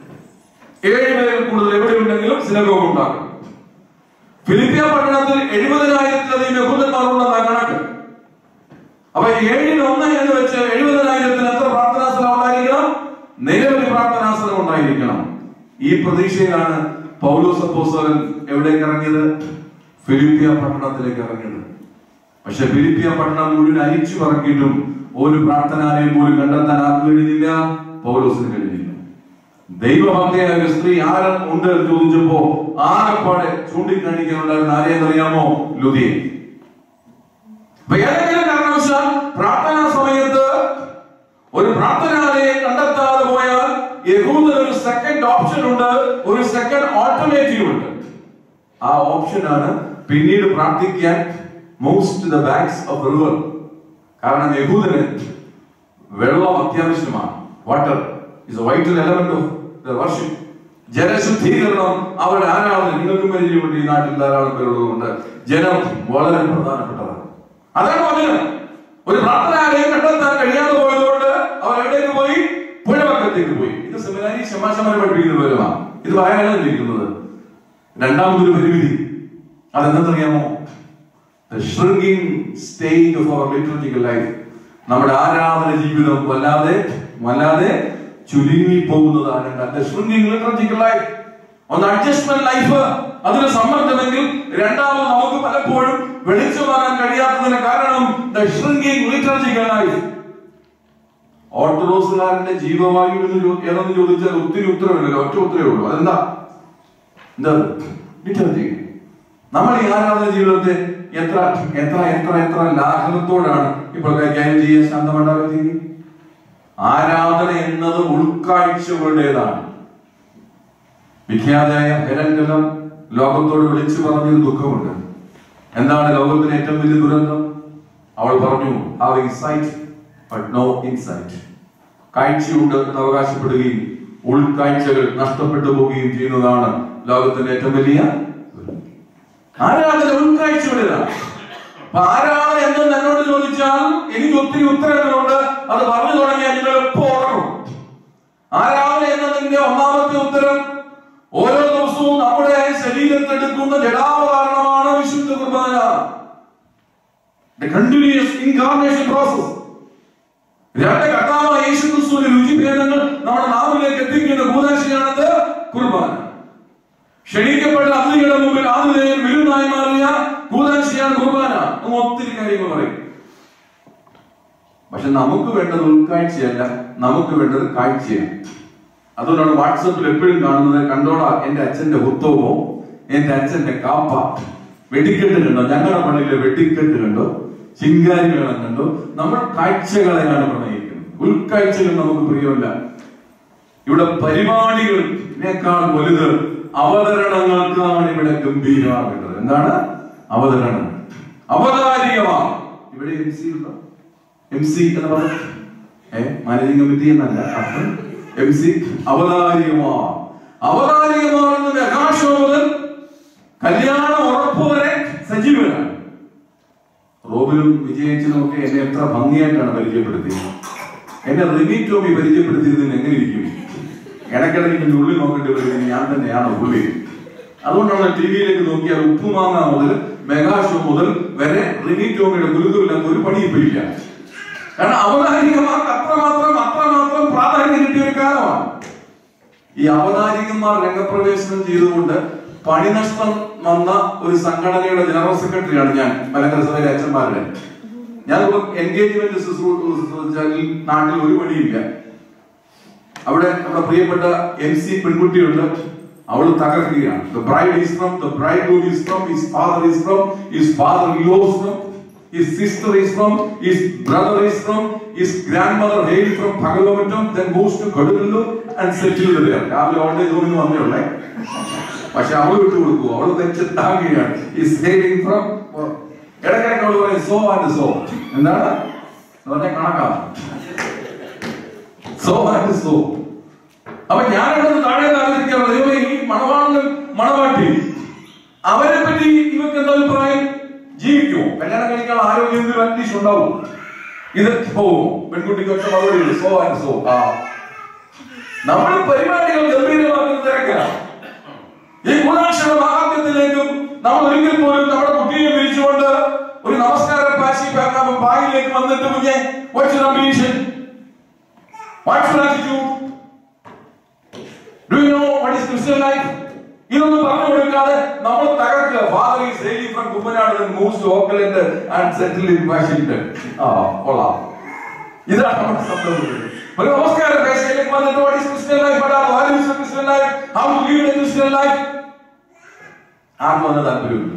7 പേരിൽ കൂടുതൽ എവിടെയുണ്ടെങ്കിലും സിനഗോഗ് ഉണ്ടാക്കണം. ഫിലിപ്പിയ പട്ടണത്തിൽ 70,000-ലധികം യഹൂദന്മാരുണ്ടെന്ന കണക്ക്. അപ്പൊ 7-1 എന്ന് വെച്ച് 70,000-ന് എത്ര പ്രാർത്ഥനാ സ്ഥലം ഉണ്ടായിരിക്കണം? നിരവധി പ്രാർത്ഥനാ സ്ഥലം ഉണ്ടായിരിക്കണം. ഈ പ്രതീക്ഷയിലാണ് പൗലോസ് അപ്പോസ്തലൻ എവിടേക്ക് ഇറങ്ങിയത്? ഫിലിപ്പിയ പട്ടണത്തിലേക്ക് ഇറങ്ങിയത്. പക്ഷെ ഫിലിപ്പിയ പട്ടണം മുഴുവൻ അരിച്ചു പറക്കിയിട്ടും ഒരു പ്രാർത്ഥനാലയം പോലും കണ്ടെത്താൻ ആർക്കും കഴിഞ്ഞില്ല, പൗലോസിന് കഴിഞ്ഞില്ല. ദൈവഭക്തയായ ഒരു സ്ത്രീ ആരും ഉണ്ട് എന്ന് ചോദിച്ചപ്പോ ആകെപ്പാടെ ചൂണ്ടിക്കാണിക്കാനുണ്ടായിരുന്ന ആരെയെന്നറിയാമോ? ലുദിയെ. അപ്പൊ ഏതെങ്കിലും കാരണവശാൽ പ്രാർത്ഥനാ സമയത്ത് ഒരു പ്രാർത്ഥനാലയം കണ്ടെത്താതെ പോയാൽ യഹൂദൻ ഒരു സെക്കൻഡ് സെക്കൻഡ് ഓപ്ഷൻ ഉണ്ട്, ഒരു സെക്കൻഡ് ഓൾട്ടർനേറ്റീവ് ഉണ്ട്. ആ ഓപ്ഷനാണ് പിന്നീട് പ്രാർത്ഥിക്കാൻ moves to the banks of river. കാരണം യഹൂദന് വെള്ളം അത്യാവശ്യമാണ്. Water is a vital element of the worship. ജലശുദ്ധീകരണം അവരുടെ ആരാധന. നിങ്ങൾക്കും പരിചയമുണ്ട്, ഈ നാട്ടിൽ ധാരാളം പേരുള്ളതുകൊണ്ട് ജലം വളരെ പ്രധാനപ്പെട്ടതാണ്. അതാണ് വചനം. ഒരു പ്രാർത്ഥനാലയം കണ്ടെത്താൻ കഴിയാതെ പോയതുകൊണ്ട് അവർ എവിടേക്ക് പോയി? പുഴവക്കത്തേക്ക് പോയി. ഇത് സെമിനാരി ശമാശമാരെ പഠിപ്പിക്കുന്ന വിവരമാണ്. ഇത് പറയാനാണ് ഇരിക്കുന്നത്. രണ്ടാമതൊരു പരിമിതി അതെന്തെന്നറിയാമോ? The shrinking stage of our liturgical life. നമ്മുടെ ആരാധന ജീവിതം വല്ലാതെ ചുരുങ്ങി പോകുന്നതാണ്. The shrinking liturgical life. ഒന്ന് അഡ്ജസ്റ്റ്മെന്റ് ലൈഫ്, അതിന് സമ്മർദ്ദമെങ്കിൽ രണ്ടാമത് നമുക്ക് പലപ്പോഴും വെളിച്ചു വരാൻ കഴിയാത്തതിന് കാരണം the shrinking liturgical life. ഓർത്തഡോക്സുകാരന്റെ ജീവവായു ഏതെന്ന് ചോദിച്ചാൽ ഒത്തിരി ഉത്തരവില്ലല്ലോ, ഒറ്റ ഉത്തരവേ ഉള്ളൂ. അതെന്താ? ലിറ്റർജി. നമ്മൾ ഈ ആരാധന ജീവിതത്തെ എത്ര എത്ര എത്ര എത്ര ലാഘവത്തോടാണ് ഇപ്പോൾ കൈകാര്യം ചെയ്യാൻ ശാന്തമണ്ടാവുക. ആരാധന എന്നത് ഉൾക്കാഴ്ചകളുടേതാണ്. വിഖ്യാതയായ ഹെലൻ കെല്ലർ ലോകത്തോട് വിളിച്ചു പറഞ്ഞൊരു ദുഃഖമുണ്ട്. എന്താണ് ലോകത്തിന് ഏറ്റവും വലിയ ദുരന്തം? അവൾ പറഞ്ഞു, having sight but no insight. കാഴ്ചയുണ്ട് എന്ന് അവകാശപ്പെടുകയും ഉൾക്കാഴ്ചകൾ നഷ്ടപ്പെട്ടു പോവുകയും ചെയ്യുന്നതാണ് ലോകത്തിന്റെ ഏറ്റവും വലിയ ആരാധന. ഉൾക്കാഴ്ചയുടേതാണ്. അപ്പൊ ആരാധന എന്ന് എന്നോട് ചോദിച്ചാൽ എനിക്ക് ഒത്തിരി ഉത്തരങ്ങളുണ്ട്. അത് പറഞ്ഞു തുടങ്ങിയാൽ നിങ്ങൾ എപ്പോ ഓർക്കും. ആരാധന എന്നതിന്റെ ഒന്നാമത്തെ ഉത്തരം, ഓരോ ദിവസവും നമ്മുടെ ശരീരത്തെടുക്കുന്ന ജഡാവതാരണമാണ് വിശുദ്ധ കുർബാന. Continuous incarnation process. രണ്ട് കർത്താവായ യേശു ക്രിസ്തുവിന്റെ രുചിഭേദങ്ങൾ നമ്മുടെ നാവിലേക്ക് എത്തിക്കുന്ന കൂദാശയാണത് കുർബാന. ക്ഷണിക്കപ്പെട്ട അതിഥികളുടെ മുമ്പിൽ ആതിഥേയൻ വിരുന്നായി മാറിയ കൂദാശയാണ് കുർബാന. ഒത്തിരി കാര്യങ്ങൾ പറയും. പക്ഷെ നമുക്ക് വേണ്ടത് ഉൾക്കാഴ്ചയല്ല, നമുക്ക് വേണ്ടത് കാഴ്ചയാണ്. അതുകൊണ്ടാണ് വാട്സപ്പിൽ എപ്പോഴും കാണുന്നത്, കണ്ടോടാ എന്റെ അച്ഛന്റെ ഉത്തവമോ, എന്റെ അച്ഛന്റെ കാപ്പ, വെടിക്കെട്ട് കണ്ടോ, ഞങ്ങളുടെ പള്ളിയിലെ വെടിക്കെട്ട് കണ്ടോ, ചിങ്കാരിമേളം കണ്ടോ. നമ്മൾ കാഴ്ചകളെയാണ് പ്രണയിക്കുന്നത്, ഉൾക്കാഴ്ചകൾ നമുക്ക് പ്രിയമല്ല. ഇവിടെ പരിപാടികളിനേക്കാൾ വലുത് അവതരണങ്ങൾക്കാണ് ഇവിടെ ഗംഭീരമാകേണ്ടത്. എന്താണ് അവതരണം? അവതാരികമാണ്. ഇവിടെ MC ഉണ്ടോ? MC എന്ന് പറഞ്ഞു മാനേജിംഗ് കമ്മിറ്റി എന്നല്ല, MC അവതാരികമാണ്. അവതാരികമാണെന്ന് ആകാശം മുതൽ കല്യാണം ഉറപ്പ് വരെ സജീവനാണ്. റോബിനും വിജയിച്ചതും ഒക്കെ എന്നെ എത്ര ഭംഗിയായിട്ടാണ് പരിചയപ്പെടുത്തിയത്. എന്നെ റിമി ടോമി പരിചയപ്പെടുത്തിയതിന് എങ്ങനെ ഇരിക്കും? ഇടയ്ക്കിടയ്ക്ക് എന്റെ ഉള്ളിൽ നോക്കേണ്ടി വരുന്നത് ഞാൻ തന്നെയാണ് ഉള്ളി. അതുകൊണ്ടാണ് ടിവിയിലേക്ക് നോക്കിയാൽ ഉപ്പുമാങ്ങ മുതൽ മെഗാഷോ മുതൽ വരെ റിമി ടോമിയുടെ ഗുരുതുമില്ലാത്ത ഒരു പണി ഇപ്പൊ ഇല്ല. കാരണം അവതാരികമാർക്ക് അത്രമാത്രം പ്രാധാന്യം കിട്ടിയ ഒരു കാലമാണ്. ഈ അവതാരികന്മാർ രംഗപ്രവേശനം ചെയ്തുകൊണ്ട് പണി നഷ്ടം വന്ന ഒരു സംഘടനയുടെ ജനറൽ സെക്രട്ടറിയാണ് ഞാൻ. മലങ്കര സഭയിലെ അച്ഛന്മാരുടെ ഞാൻ എൻഗേജ്മെന്റ് നാട്ടിൽ ഒരു പണിയില്ല. അവിടെ നമ്മുടെ പ്രിയപ്പെട്ട MC പെൺകുട്ടിയുണ്ട്, അവൾ തകർക്കുകയാണ്. The bride is from, the bridegroom is from, his father is from, his father-in-law is from, his sister is from, his brother is from, his grandmother hailed from Bhagavatam, then goes to Kadullu and settled there. രാവിലെ old age ഹോമിൽ വന്നേ ഉള്ളേ. പക്ഷെ അവൾ വിട്ടു കൊടുക്കൂ, അവൾ തെറ്റാകുകയാണ്. Is hailing from, ഇടയ്ക്കിടയ്ക്ക് അവൾ പറയും so and so. എന്താണ് കണക്കാണ് so and so. അപ്പൊ ഞാനിവിടെ താഴെ ആലോചിക്കാറ്, ദൈവമേ ഈ മണവാളനും മണവാട്ടി അവരെ പറ്റി ഇവർക്ക് എന്താ അഭിപ്രായം? ജീവിക്കുമോ? കല്യാണം കഴിക്കാൻ ആരോഗ്യം അന്വേഷണം ഉണ്ടാവും. ഇത് പോവും പെൺകുട്ടിക്ക് ഒറ്റ മറുപടി സോ ആൻഡ് സോ. നമ്മുടെ പരിപാടികൾ ഗംഭീരമാക്കുന്ന തിരക്കാണ്. ഈ ഗുണാക്ഷര മഹാത്മ്യത്തിലേക്കും നമ്മൾ ഒരിക്കൽ പോലും നമ്മുടെ കുട്ടിയെ വിളിച്ചുകൊണ്ട് ഒരു നമസ്കാര പായിലേക്ക് വന്നിട്ട് കുഞ്ഞെ what's your ambition? What's your attitude? Do you know what is Christian life? ഇതൊന്നും പറഞ്ഞു കൊടുക്കാതെ നമ്മൾ തകർക്കുക. Father is hailing from Kumbhanad and moves to Oakland and settled in Washington. കൊള്ളാം. ഇതാണ് നമ്മുടെ സംഭവം. ഒരു നമസ്കാര പേശയിലേക്ക് വന്നിട്ട് what is Christian life? What are the values of Christian life? How to lead a Christian life? ആർക്കും വന്ന താല്പര്യമില്ല.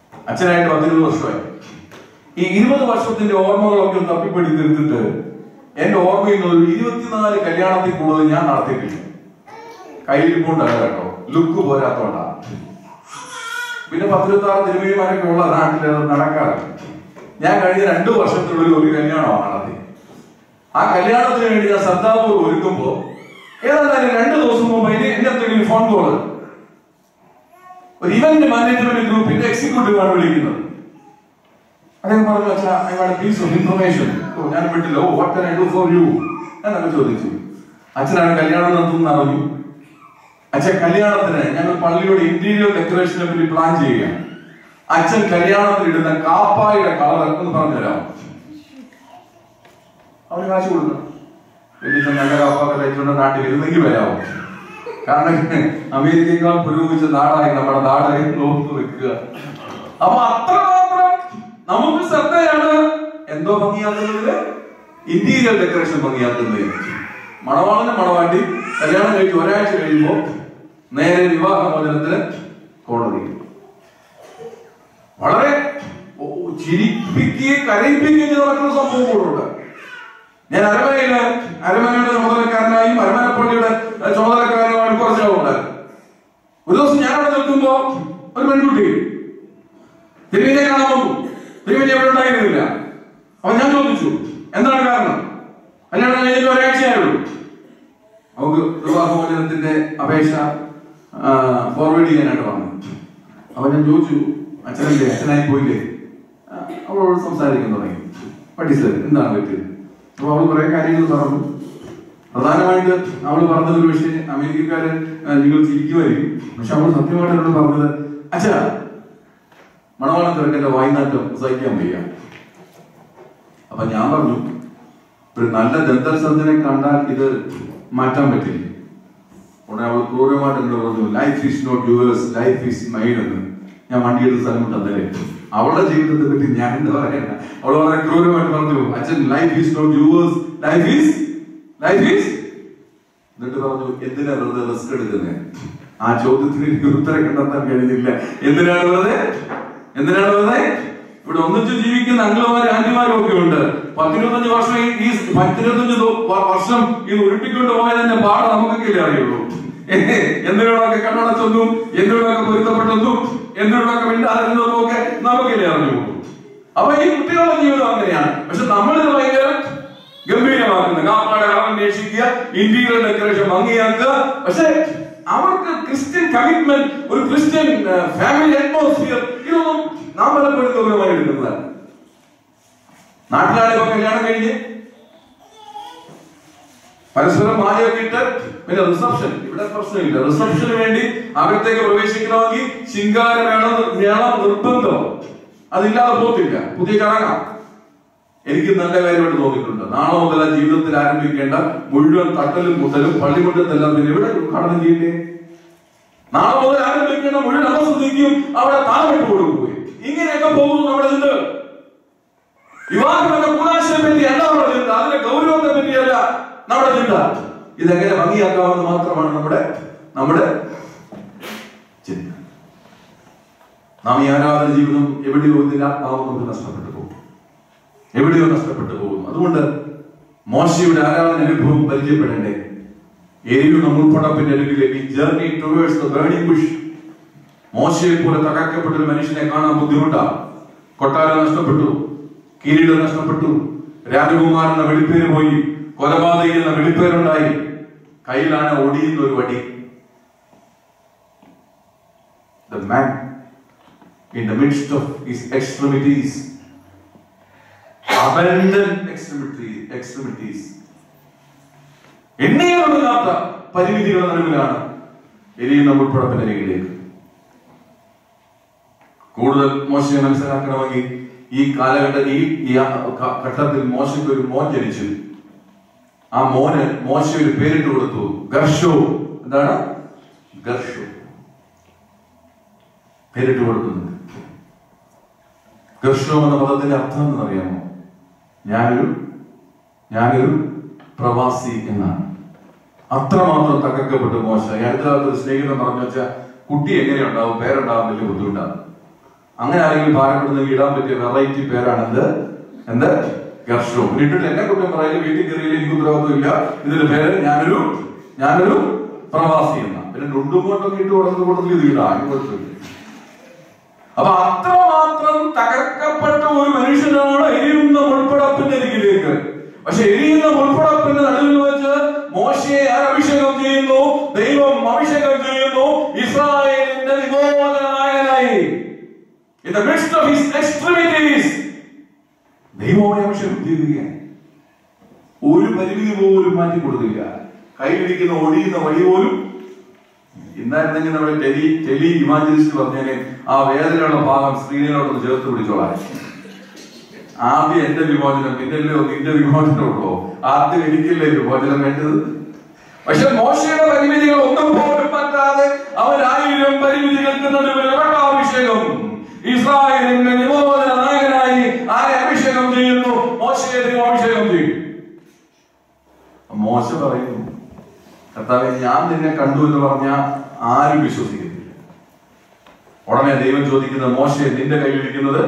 അച്ഛനായിട്ട് 10-20 വർഷമായി. ഈ 20 വർഷത്തിന്റെ ഓർമ്മകളൊക്കെ തപ്പിപ്പടി തീർത്തിട്ട് എന്റെ ഓർമ്മയിൽ നിന്ന് ഒരു 24 കല്യാണത്തിൽ കൂടുതൽ ഞാൻ നടത്തിയിട്ടില്ല. കയ്യിലിപ്പോണ്ടല്ല കേട്ടോ, ലുക്ക് പോരാത്തോണ്ടാ. പിന്നെ 16 തിരുമേനിമാരൊക്കെ ഉള്ള നാട്ടിൽ അത് നടക്കാറില്ല. ഞാൻ കഴിഞ്ഞ 2 വർഷത്തിനുള്ളിൽ ഒരു കല്യാണമാണ് നടത്തി. ആ കല്യാണത്തിന് വേണ്ടി ഞാൻ ശ്രദ്ധാപൂർവ്വം ഒരുക്കുമ്പോ ഏതായാലും 2 ദിവസം മുമ്പ് എന്നെ എന്തെങ്കിലും ഫോൺ കോള്, ഒരു ഇവന്റ് മാനേജ്മെന്റ് ഗ്രൂപ്പിന്റെ എക്സിക്യൂട്ടീവാണ് വിളിക്കുന്നത്. അദ്ദേഹം പറഞ്ഞു, അച്ഛാ I want a piece of information. ഞാൻ വിട്ടില്ല. Oh what can I do for you എന്നൊക്കെ ചോദിച്ചു. അച്ഛനാണ് കല്യാണം നടത്തുന്ന അറിഞ്ഞു. അച്ഛൻ കല്യാണത്തിന് ഞങ്ങൾ പള്ളിയുടെ ഇന്റീരിയർ ഡെക്കറേഷനെ പറ്റി പ്ലാൻ ചെയ്യുകയാണ്. അച്ഛൻ കല്യാണത്തിൽ ഇടുന്ന കാപ്പായുടെ കളർ എന്ന് പറഞ്ഞുതരാം. അവന് കാശ് കൊടുക്കണം. വലിയ നല്ല കാപ്പൊക്കെ തയ്ച്ചുകൊണ്ട് നാട്ടിൽ വരുന്നെങ്കിൽ വരാമോ? കാരണം അമേരിക്കയേക്കാൾ പുരോഗമിച്ച നാടായി നമ്മുടെ നാട് നോക്കി വെക്കുക. അപ്പൊ അത്രമാത്രം നമുക്ക് ശ്രദ്ധയാണ് എന്തോ ഭംഗിയാക്കുന്നതില്, ഇന്റീരിയർ ഡെക്കറേഷൻ ഭംഗിയാക്കുന്നതിൽ. മണവാളനും മണവാട്ടി കല്യാണം കഴിച്ച് ഒരാഴ്ച കഴിയുമ്പോ നേരെ വിവാഹമോചനത്തിന് കോടതി. വളരെ ചിരിപ്പിക്കുകയും കരയിപ്പിക്കുകയും നടക്കുന്ന സംഭവം കൂടുണ്ട്. ഞാൻ അരമനയുടെ ചുമതലക്കാരനായും അരമനപ്പള്ളിയുടെ ചുമതലക്കാരനുമാണ് കുറച്ച് ഉണ്ടായിരുന്നു. ഒരു ദിവസം ഞാൻ അവിടെ നിൽക്കുമ്പോ ഒരു പെൺകുട്ടി തിരുവിനെ കാണാൻ വന്നു. തിരുവിനെ എവിടെ ഉണ്ടായിരുന്നില്ല. അപ്പൊ ഞാൻ ചോദിച്ചു എന്താണ് കാരണം. കല്യാണം കഴിഞ്ഞിട്ട് ഒരാഴ്ചയായുള്ളൂ. അവർക്ക് വിവാഹമോചനത്തിന്റെ അപേക്ഷ ഫോർവേഡ് ചെയ്യാനായിട്ട് വന്നു. അപ്പൊ ഞാൻ ചോദിച്ചു, അച്ഛനല്ലേ, അച്ഛനായി പോയില്ലേ? അവളോട് സംസാരിക്കാൻ തുടങ്ങി. പഠിച്ചത് എന്താണ് പറ്റിയത്? അപ്പൊ അവള് കുറെ കാര്യങ്ങൾ പറഞ്ഞു. പ്രധാനമായിട്ട് അവള് പറഞ്ഞത്, ഒരു പക്ഷേ അമേരിക്കക്കാര് നിങ്ങൾ ചിരിക്കുമായിരിക്കും, പക്ഷെ അവള് സത്യമായിട്ട് എന്നോട് പറഞ്ഞത്, അച്ഛാ മണവാളം തിരക്കന്റെ വായ്നാറ്റം സഹിക്കാൻ വയ്യ. അപ്പൊ ഞാൻ പറഞ്ഞു, ഒരു നല്ല ദന്തൽ സർജനെ കണ്ടാൽ ഇത് മാറ്റാൻ പറ്റില്ല. ഉടനെ അവൾ ക്രൂരമായിട്ട് എന്നോട് പറഞ്ഞു, life is not yours, life is mine എന്ന്. ഞാൻ വണ്ടിയുടെ സ്ഥലം തന്നേ. അവളുടെ ജീവിതത്തെ പറ്റി ഞാൻ എന്താ പറയണ? അവൾ വളരെ ക്രൂരമായിട്ട് പറഞ്ഞു, അച്ഛൻ life is not yours, life is. എന്നിട്ട് പറഞ്ഞു, എന്തിനാ വെറുതെ റിസ്ക് എടുക്കുന്നത്? ആ ചോദ്യത്തിന് എനിക്ക് ഉത്തരം കണ്ടെത്താൻ കഴിഞ്ഞില്ല. എന്തിനാണ് വെറുതെ? ഇവിടെ ഒന്നിച്ച് ജീവിക്കുന്ന അംഗന്മാരും ആന്റിമാരും ഒക്കെ ഉണ്ട്. 10-25 വർഷം ഈ 10-25 വർഷം ഇത് ഉരുട്ടിക്കൊണ്ട് പോയതിന്റെ പാട് നമുക്കൊക്കെ അറിയുള്ളൂ. എന്തിനോടൊക്കെ കണ്ണടച്ചൊന്നും, എന്തിനോടൊക്കെ പൊരുത്തപ്പെട്ടൊന്നും, എന്തിനോടൊക്കെ മിണ്ടാതിരുന്നതും ഒക്കെ നമുക്കല്ലേ അറിഞ്ഞുള്ളൂ. അപ്പൊ ഈ കുട്ടികളുടെ ജീവിതം അങ്ങനെയാണ്. പക്ഷെ നമ്മളിത് ഭയങ്കര ഗംഭീരമാക്കുന്നത്, കാപ്പാടെ അന്വേഷിക്കുക, ഇന്റീരിയർ ഡെക്കറേഷൻ ഭംഗിയാക്കുക. പക്ഷെ അവർക്ക് ക്രിസ്ത്യൻ കമ്മിറ്റ്മെന്റ്, ഒരു ക്രിസ്ത്യൻ ഫാമിലി അറ്റ്മോസ്ഫിയർ, ഇതൊന്നും നാം പലപ്പോഴും ഗൗരവമായി എടുക്കുന്നതാണ്. നാട്ടിലാണ് ഇപ്പൊ കല്യാണം കഴിഞ്ഞ് പരസ്പരം മാലയൊക്കെ ഇട്ട് പിന്നെ റിസപ്ഷൻ. ഇവിടെ പ്രശ്നമില്ല. റിസപ്ഷന് വേണ്ടി അകത്തേക്ക് പ്രവേശിക്കണമെങ്കിൽ ശിങ്കാരമേളം നിർബന്ധം. അതില്ലാതെ പോത്തില്ല. പുതിയ ചടങ്ങാ. എനിക്ക് നല്ല കാര്യമായിട്ട് തോന്നിയിട്ടുണ്ട്. നാളെ മുതൽ ജീവിതത്തിൽ ആരംഭിക്കേണ്ട മുഴുവൻ തട്ടലും മുട്ടലും പള്ളിമുറ്റത്തെല്ലാം പിന്നെ ഇവിടെ ഉദ്ഘാടനം ചെയ്യില്ലേ? നാളെ മുതൽ ആരംഭിക്കേണ്ട മുഴുവൻ അവസ്ഥയ്ക്കും അവിടെ താഴെട്ട് കൊടുക്കുകയും ഇങ്ങനെയൊക്കെ പോകുന്നു നമ്മുടെ ചിന്ത. വിവാഹം എന്ന കൂടാശയെ പറ്റി അല്ല നമ്മുടെ ചിന്ത, അതിന്റെ ഗൗരവത്തെ പറ്റിയല്ല നമ്മുടെ ചിന്ത. ഇതെങ്ങനെ ഭംഗിയാക്കാമെന്ന് മാത്രമാണ് നമ്മുടെ ചിന്ത. നാം ഈ ആരാധന ജീവിതം എവിടെയോ ഇതിലാത്മാവ് നഷ്ടപ്പെട്ടു പോകുന്നു. അതുകൊണ്ട് മോശയുടെ ആരാധന അനുഭവം പരിചയപ്പെടേണ്ടേ? എരിവ് നമ്മൾപ്പടപ്പിന്റെ അരികിലേക്ക് journey towards the burning bush. മോശയെ പോലെ തകർക്കപ്പെട്ട ഒരു മനുഷ്യനെ കാണാൻ ബുദ്ധിമുട്ടാണ്. കൊട്ടാരം നഷ്ടപ്പെട്ടു, കിരീടം നഷ്ടപ്പെട്ടു, രാജകുമാരൻ എന്ന വെളിപ്പേര് പോയി, കൊലപാതകി എന്ന വെളിപ്പേരുണ്ടായി. കയ്യിലാണ് ഒടിയുന്ന ഒരു വടി. The man in the midst of his extremities, abandoned extremities, എണ്ണിയാത്ത പരിമിതികളുടെ നടുവിലാണ് എരിയുന്ന ഉൾപ്പെടപ്പിന്റെ അരികിലേക്ക്. കൂടുതൽ മോശയെ മനസ്സിലാക്കണമെങ്കിൽ ഈ ഘട്ടത്തിൽ മോശയ്ക്ക് ഒരു മോൻ ജനിച്ചു. ആ മോന് മോശ ഒരു പേരിട്ട് കൊടുത്തു, ഗർഷോ. എന്താണ് ഗർഷോ? പേരിട്ട് കൊടുക്കുന്നത്. ഗർഷോ എന്ന പദത്തിന്റെ അർത്ഥം എന്നറിയാമോ? ഞാനൊരു പ്രവാസി എന്നാണ്. അത്രമാത്രം തകർക്കപ്പെട്ടു മോശ. അടുത്ത ഒരു സ്നേഹിതൻ പറഞ്ഞു വെച്ചാൽ, കുട്ടി എങ്ങനെ ഉണ്ടാവും, പേരുണ്ടാവാൻ വലിയ ബുദ്ധിമുട്ടാണ്. അങ്ങനെ ആരെങ്കിലും ഭാരപ്പെടുന്നെങ്കിൽ ഇടാൻ പറ്റിയ വെറൈറ്റി പേരാണ് എന്ത് ഗർഷവും. വീട്ടിൽ എന്നെ കുറ്റം പറയില്ല, വീട്ടിൽ കയറിയില്ല, എനിക്ക് ഉത്തരവാദിത്വം ഇല്ല. ഇതിന്റെ പേര് ഞാനൊരു പ്രവാസി എന്ന. പിന്നെ ഡുണ്ടുമോട്ടൊക്കെ ഇട്ട് കൊടുക്കുന്ന കൂട്ടത്തിൽ ഇത് ഇടാൻ കുഴപ്പമില്ല. അപ്പൊ അത്രമാത്രം തകർക്കപ്പെട്ട ഒരു മനുഷ്യനാണ് എരിയുന്ന മുൾപ്പടപ്പിന്റെ അരികിലേക്ക്. പക്ഷെ എരിയുന്ന മുൾപ്പടപ്പിന്റെ നടുവിൽ വെച്ച് മോശയെ അഭിഷേകം ചെയ്യുന്നു, ദൈവം അഭിഷേകം ചെയ്യുന്നു. ഇസ്രായേലിന്റെ വിമോചനായകനായി in the midst of his extremities ദൈവം അഭിഷേകം ചെയ്യുകയാണ്. ഒരു പരിമിതി പോലും മാറ്റി കൊടുത്തില്ല. കയ്യിലിരിക്കുന്ന ഒടിയുന്ന വഴി പോലും. ഇന്നായിരുന്നെങ്കിൽ നമ്മുടെ ടെലി ഇമാജിനിസ്റ്റ് പറഞ്ഞാല് ആ വേദനയുള്ള ഭാഗം സ്ക്രീനിലോട്ടൊന്ന് ചേർത്ത് പിടിച്ചോളാം. ആദ്യം എന്റെ വിമോചനം, പിന്നല്ലോ നിന്റെ വിമോചനമുള്ളോ? ആദ്യം എനിക്കല്ലേ വിമോചനം വേണ്ടത്? പക്ഷെ മോശയുടെ പരിമിതികൾ ഒന്നും പോലും പറ്റാതെ അവൻ 1000 പരിമിതികൾക്ക് നടുവിൽ അഭിഷേകം. ഇസ്രായേലിന്റെ വിമോചന നായകനായി ആരെ അഭിഷേകം ചെയ്യുന്നു? മോശയെ ദൈവം അഭിഷേകം ചെയ്യും. മോശ പറയുന്നു, കർത്താവേ, ഞാൻ നിന്നെ കണ്ടു എന്ന് പറഞ്ഞാൽ ആരും വിശ്വസിക്കുന്നില്ല. ഉടനെ ദൈവം ചോദിക്കുന്നത്, മോശയെ നിന്റെ കയ്യിലിരിക്കുന്നത്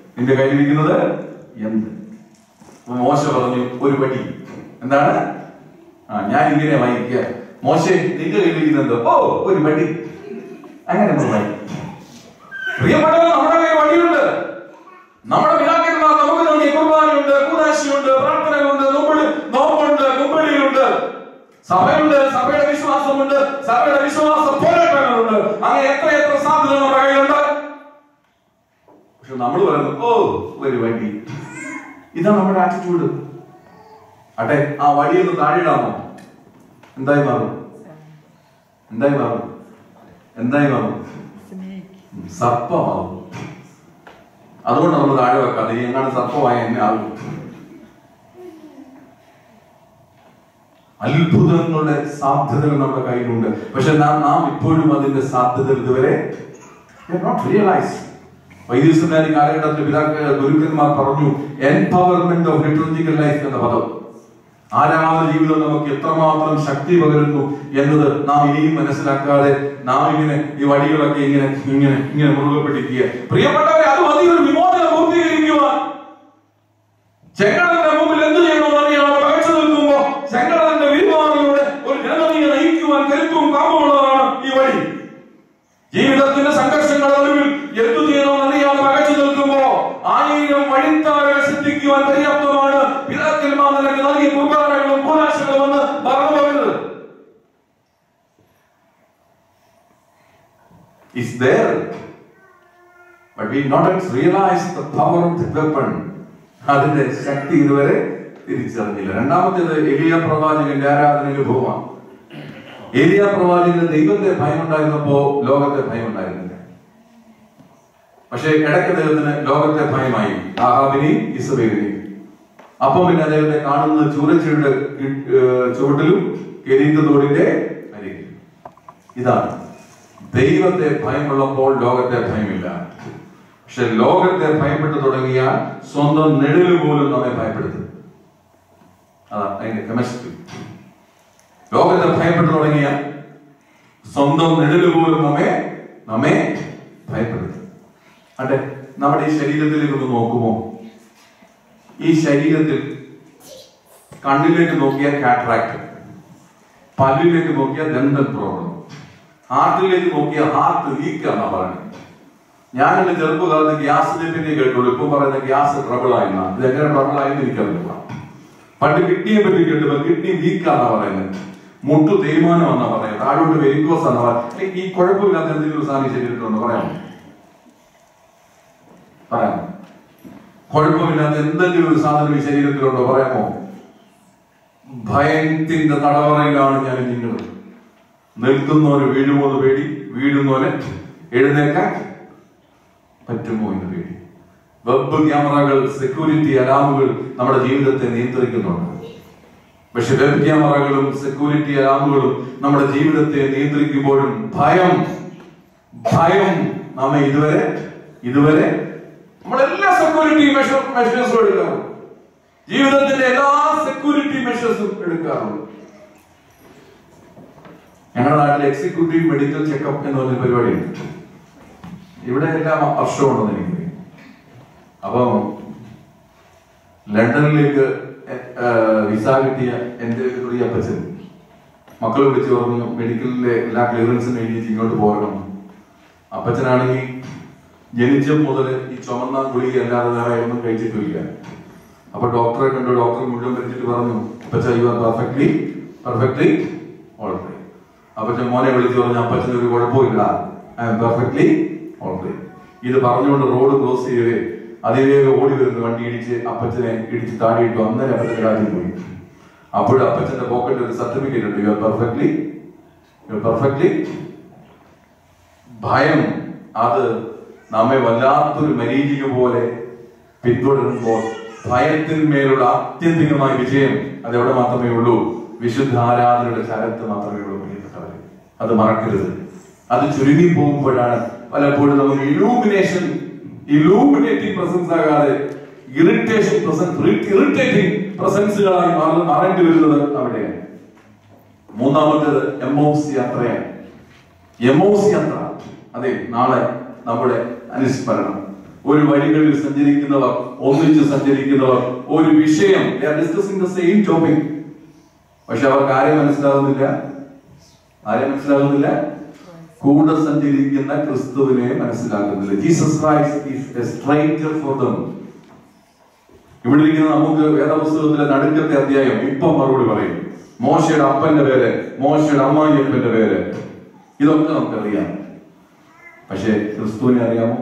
എന്ത്? മോശ പറഞ്ഞു, ഒരു വടി. എന്താണ്? ഞാൻ ഇങ്ങനെ വായിക്കുക, മോശെ നിന്റെ കയ്യിലിരിക്കുന്നത് ഓ ഒരു വടി. അങ്ങനെ പ്രിയപ്പെട്ടവർ, നമ്മുടെ കയ്യിൽ വടിയുണ്ട്. നമ്മുടെ പിതാക്കന്മാർ നമുക്ക് നൽകിയ കുർബാനയുണ്ട്, കൂദാശയുണ്ട്, പ്രാർത്ഥനകളുണ്ട്, നോമ്പുണ്ട്, കുമ്പടിയുണ്ട്, സഭയുണ്ട്, സഭയുടെ വിശ്വാസമുണ്ട്, സഭയുടെ വിശ്വാസ പോരാട്ടങ്ങളുണ്ട്. അങ്ങനെ എത്ര സാധ്യത നമ്മുടെ കയ്യിലുണ്ട്. പക്ഷെ നമ്മൾ പറയുന്നു, ഓ ഒരു വടി. ഇതാണ് നമ്മുടെ ആറ്റിറ്റ്യൂഡ്. അട്ടെ, ആ വടിയൊന്ന് താഴെയിടാമോ? എന്തായി മാറും? സർപ്പമാവും. അതുകൊണ്ട് നമ്മൾ താഴെ വെക്കാതെ എങ്ങാണ്ട് സർപ്പമായ എന്നെ ആകും. അത്ഭുതങ്ങളുടെ സാധ്യതകൾ നമ്മുടെ കയ്യിലുണ്ട്. പക്ഷെ നാം ഇപ്പോഴും അതിന്റെ സാധ്യതകൾ ഇതുവരെ വൈദ്യസനാരി കാലഘട്ടത്തിൽ ഗുരുക്കന്മാർ പറഞ്ഞു, എംപവർമെന്റ് ഓഫ് ലിറ്റർജിക്കൽ ലൈഫ് എന്ന പദം. ആരാധന ജീവിതം നമുക്ക് എത്രമാത്രം ശക്തി പകരുന്നു എന്നത് നാം ഇനിയും മനസ്സിലാക്കാതെ നാം ഇങ്ങനെ ഈ വടികളൊക്കെ ഇങ്ങനെ മുറുകെ പിടിക്കുക. പ്രിയപ്പെട്ടവരെ, അത് മതി ഒരു വിമോചനം പൂർത്തീകരിക്കുവാൻ. ചെങ്കടലിന്റെ മുമ്പിൽ എന്ത് ചെയ്യണമെന്ന് അറിയാതെ പകച്ചു നിൽക്കുമ്പോ ചെങ്കടലിന്റെ വിരുമാറിലൂടെ ഒരു ജനതയെ നയിക്കുവാൻ കരുത്തും കാമ്പുള്ളതാണ് ഈ വഴി. ജീവിതത്തിന്റെ സംഘർഷങ്ങളുടെ നടുവിൽ എന്തു ചെയ്യണമെന്ന് അറിയാതെ പകച്ചു നിൽക്കുമ്പോ 1000 വഴിത്താരകൾ സിദ്ധിക്കുവാൻ പര്യാപ്തമാണ് പിതാക്കന്മാർ നിനക്ക് നൽകിയ കുർബാനകളും കൂദാശകളും എന്ന് പറഞ്ഞു പോകരുത്. It's there, but we not realize the power of the weapon. അതിന്റെ ശക്തി ഇതുവരെ തിരിച്ചറിഞ്ഞില്ല. രണ്ടാമത്തേത് എലിയ പ്രവാചകന്റെ ആരാധനാനുഭവമാണ്. എലിയ പ്രവാചകന് ദൈവത്തെ ഭയമുണ്ടായിരുന്നപ്പോ ലോകത്തെ ഭയമുണ്ടായിരുന്നില്ല. പക്ഷെ ഇടയ്ക്ക് അദ്ദേഹത്തിന് ലോകത്തെ ഭയമായി, ആഹാബിനെയും ഇസബേലിനെയും. അപ്പൊ പിന്നെ അദ്ദേഹത്തെ കാണുന്നത് ചൂരച്ചയുടെ ചുവട്ടിലും കെരീത്ത് തോടിന്റെ അരികിലും. ഇതാണ് ദൈവത്തെ ഭയമുള്ളപ്പോൾ ലോകത്തെ ഭയമില്ല. പക്ഷെ ലോകത്തെ ഭയപ്പെട്ടു തുടങ്ങിയാൽ സ്വന്തം നിഴല് പോലും നമ്മെ ഭയപ്പെടുത്തും. അതാ അതിന്റെ കെമിസ്ട്രി. ലോകത്തെ ഭയപ്പെട്ടു തുടങ്ങിയാൽ സ്വന്തം നിഴല് പോലും നമ്മെ ഭയപ്പെടുത്തും. അതെ, നമ്മുടെ ഈ ശരീരത്തിലേക്ക് ഒന്ന് നോക്കുമോ? ഈ ശരീരത്തിൽ കണ്ണിലേക്ക് നോക്കിയാൽ കാറ്ററാക്ട്, പല്ലിലേക്ക് നോക്കിയാൽ ദന്തൽ പ്രോബ്ലം, ഹാർട്ടിലേക്ക് നോക്കിയാൽ ഹാർട്ട് വീക്കാന്നാ പറയുന്നത്. ഞാൻ എന്റെ ചെറുപ്പകാലത്ത് ഗ്യാസിനെ പറ്റി കേട്ടുള്ളൂ. ഇപ്പം പറയുന്ന ഗ്യാസ് ട്രബിളായിരുന്ന. ഇതെങ്ങനെ ട്രബിളായെന്ന് എനിക്കറിയില്ല. പണ്ട് കിഡ്നിയെ പറ്റി കേട്ടപ്പോൾ കിഡ്നി വീക്കാന്നാ പറയുന്നത്, മുട്ടു തേയ്മാനം എന്നാ പറയുന്നത്, താഴോട്ട് വെരിക്കോസ് എന്നാ പറയുന്നത്. ഈ കുഴപ്പമില്ലാത്ത എന്തെങ്കിലും സാധനം ശരീരത്തിലുണ്ടോ? പറയാമോ? കുഴപ്പമില്ലാത്ത എന്തെങ്കിലും ഒരു സാധനം ഈ ശരീരത്തിലുണ്ടോ? പറയാമോ? ഭയത്തിന്റെ തടവറയിലാണ് ഞാൻ നിങ്ങൾ. നിൽക്കുന്നവര് വീഴുമോന്ന് പേടി, വീഴുന്നവരെ എഴുന്നേക്കാൻ പറ്റുമോ എന്ന് പേടി. വെബ് ക്യാമറകൾ, സെക്യൂരിറ്റി അലാമുകൾ നമ്മുടെ ജീവിതത്തെ നിയന്ത്രിക്കുന്നുണ്ട്. പക്ഷെ വെബ് ക്യാമറകളും സെക്യൂരിറ്റി അലാമുകളും നമ്മുടെ ജീവിതത്തെ നിയന്ത്രിക്കുമ്പോഴും ഭയം നമ്മെ ഇതുവരെ നമ്മളെല്ലാ സെക്യൂരിറ്റി മെഷേഴ്സും എടുക്കാറുണ്ട്. ജീവിതത്തിന്റെ എല്ലാ സെക്യൂരിറ്റി മെഷേഴ്സും എടുക്കാറുണ്ട്. ഞങ്ങളുടെ നാട്ടിൽ എക്സിക്യൂട്ടീവ് മെഡിക്കൽ ചെക്കപ്പ് എന്ന് പറഞ്ഞ പരിപാടിയുണ്ട്. ഇവിടെ എല്ലാം വർഷമുണ്ടെന്ന് എനിക്ക്. അപ്പം ലണ്ടനിലേക്ക് വിസ കിട്ടിയ എൻ്റെ ഒരു അപ്പച്ചൻ മക്കളെ വിളിച്ച് പറഞ്ഞു മെഡിക്കലിലെ എല്ലാ ക്ലിയറൻസിനും എഴുതിയിട്ട് ഇങ്ങോട്ട് പോകണം. അപ്പച്ചനാണെങ്കിൽ ജനിച്ചത് മുതൽ ഈ ചുമന്ന ഗുളിക അല്ലാതെ വേറെ ഒന്നും കഴിച്ചിട്ടില്ല. അപ്പൊ ഡോക്ടറെ കണ്ടു. ഡോക്ടർ മുഴുവൻ വരച്ചിട്ട് പറഞ്ഞു, അപ്പച്ച you are perfectly all right. അപ്പച്ചൻ മോനെ വിളിച്ച് പറഞ്ഞു, അപ്പച്ചന് ഒരു കുഴപ്പമില്ല, I am perfectly all right. ഇത് പറഞ്ഞുകൊണ്ട് റോഡ് ക്രോസ് ചെയ്യവേ അതിവേഗം ഓടി വരുന്ന വണ്ടി ഇടിച്ച് അപ്പച്ചനെ ഇടിച്ച് താടിയിട്ടു. അന്നേരം അപ്പച്ചൻ രാജ്യം പോയി. അപ്പോഴും അപ്പച്ചന്റെ പോക്കറ്റിൽ ഒരു സർട്ടിഫിക്കറ്റ് ഉണ്ട്, യു ആർ പെർഫെക്റ്റ്ലി. ഭയം അത് നമ്മെ വല്ലാത്തൊരു മരീചിക പോലെ പിന്തുടരുമ്പോൾ ഭയത്തിന്മേലുള്ള ആത്യന്തികമായ വിജയം അതെവിടെ മാത്രമേ ഉള്ളൂ? വിശുദ്ധ ആരാധനയുടെ ചരത്ത് മാത്രമേ ഉള്ളൂ. അത് മറക്കരുത്. അത് ചുരുങ്ങി പോകുമ്പോഴാണ് പലപ്പോഴും നമുക്ക് ഇലൂമിനേറ്റിംഗ് പ്രസൻസ് ആകാതെ ഇറിറ്റേറ്റിംഗ് പ്രസൻസുകളായി മാറേണ്ടി വരുന്നത് അവിടെയാണ്. മൂന്നാമത്തേത് എമ്മൗസ് യാത്രയാണ്. എമ്മൗസ് യാത്ര, അതെ, നാളെ നമ്മുടെ അനുസ്മരണം. ഒരു വഴികളിൽ സഞ്ചരിക്കുന്നവർ, ഒന്നിച്ച് സഞ്ചരിക്കുന്നവർ, ഒരു വിഷയം ഡിസ്കസിംഗ് ദ സെയിം ടോപ്പിക്, പക്ഷെ അവർക്ക് ആരെയും മനസ്സിലാകുന്നില്ല. കൂടെ സഞ്ചരിക്കുന്ന ക്രിസ്തുവിനെ മനസ്സിലാക്കുന്നില്ല. Jesus Christ is a stranger for them. ഇവിടെ ഇരിക്കുന്ന നമുക്ക് വേദപുസ്തകത്തിലെ നടുക്കത്തെ അധ്യായം ഇപ്പം മറുപടി പറയും. മോശയുടെ അപ്പന്റെ പേര്, മോശയുടെ അമ്മായിയപ്പന്റെ പേര്, ഇതൊക്കെ നമുക്കറിയാം. പക്ഷെ ക്രിസ്തുവിനെ അറിയാമോ?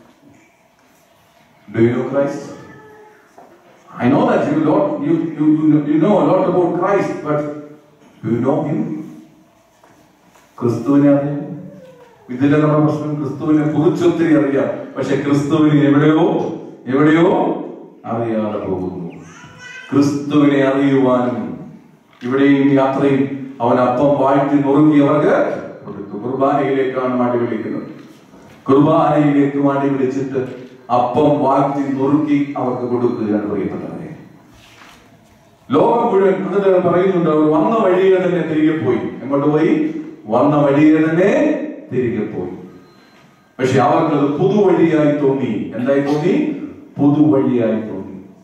Do you know Christ? I know that you know a lot about Christ, but do you know him? ക്രിസ്തുവിനെ അറിയാം. ഇതിലെ നമ്മുടെ പ്രശ്നം, ക്രിസ്തുവിനെ കുറിച്ചൊത്തിരി അറിയാം, പക്ഷെ ക്രിസ്തുവിനെ എവിടെയോ അറിയാതെ പോകുന്നു. ക്രിസ്തുവിനെ അറിയുവാനും ഇവിടെയും യാത്രയും അവൻ അപ്പം വാഴ്ത്തി നുറുക്കിയവർക്ക് കൊടുത്തു. കുർബാനയിലേക്കാണ് മാടി വിളിക്കുന്നത്. കുർബാനയിലേക്ക് മാടി വിളിച്ചിട്ട് അപ്പം വാഴ്ത്തി നുറുക്കി അവർക്ക് കൊടുക്കുകയാണ് പ്രിയപ്പെട്ടവരെ. ലോകം മുഴുവൻ എന്നിട്ട് പറയുന്നുണ്ട്, അവർ വന്ന വഴിയെ തന്നെ തിരികെ പോയി. എങ്ങോട്ട് പോയി? വന്ന വഴിയെ തന്നെ തിരികെ പോയി. പക്ഷെ അവർക്കത് പുതുവഴിയായി തോന്നി. എന്തായി തോന്നി? പുതുവഴിയായി തോന്നി.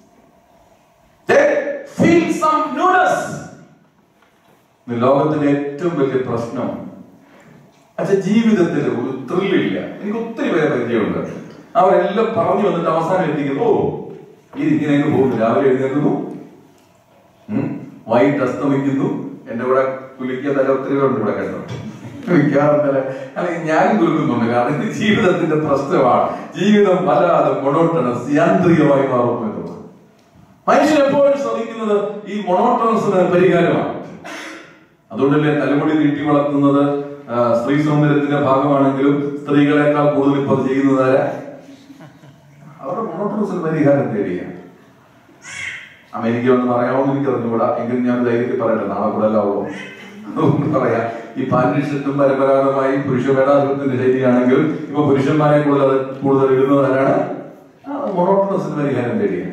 ലോകത്തിലെ ഏറ്റവും വലിയ പ്രശ്നം ജീവിതത്തിൽ ഒരു ത്രില്ലില്ല. എനിക്ക് ഒത്തിരി പേരെ പരിചയമുണ്ട്. അവരെല്ലാം പറഞ്ഞു വന്നിട്ട് അവസാനം എത്തിക്കുന്നു, ഇങ്ങനെ പോകുന്നു. രാവിലെ എഴുന്നേൽക്കുന്നു, വൈകിട്ട് അസ്തമിക്കുന്നു. എന്റെ കൂടെ കുലിക്കാത്തല്ല ഒത്തിരി പേരുണ്ട് ഇവിടെ കേട്ടോ. കുലിക്കാറുണ്ടല്ല, അല്ലെങ്കിൽ ഞാനും കുലുക്കുന്നുണ്ട്. കാരണം ഇത് ജീവിതത്തിന്റെ പ്രശ്നമാണ്. ജീവിതം വല്ലാതെ മൊണോട്ടണസ്, യാന്ത്രികമായി മാറുന്നു എന്നുള്ളത്. മനുഷ്യൻ എപ്പോഴും ശ്രമിക്കുന്നത് ഈ മൊണോട്ടണസിന് പരിഹാരമാണ്. അതുകൊണ്ടല്ലേ തലമുടി നീട്ടി വളർത്തുന്നത് സ്ത്രീ സൗന്ദര്യത്തിന്റെ ഭാഗമാണെങ്കിലും സ്ത്രീകളെക്കാൾ കൂടുതൽ ഇപ്പോൾ ചെയ്യുന്നതാരാ? അവരുടെ മൊണോട്ടണസിന് പരിഹാരം തേടിയാണ്. അമേരിക്ക ഒന്ന് പറയാമെന്ന് എനിക്ക് അറിഞ്ഞുകൂടാ, എങ്കിലും ഞാൻ ധൈര്യത്തിൽ പറയട്ടെ, നാളെ കൂടെ എല്ലാവോ പറയാം. ഈ പാന്റും ഷർട്ടും പരമ്പരാഗതമായി പുരുഷ വേടാധിപത്യത്തിന്റെ ശൈലിയാണെങ്കിൽ ഇപ്പൊ പുരുഷന്മാരെ കൂടുതൽ ഇടുന്നത് ആരാണ്? മൊണോട്ടണസിന് പരിഹാരം തേടിയാണ്.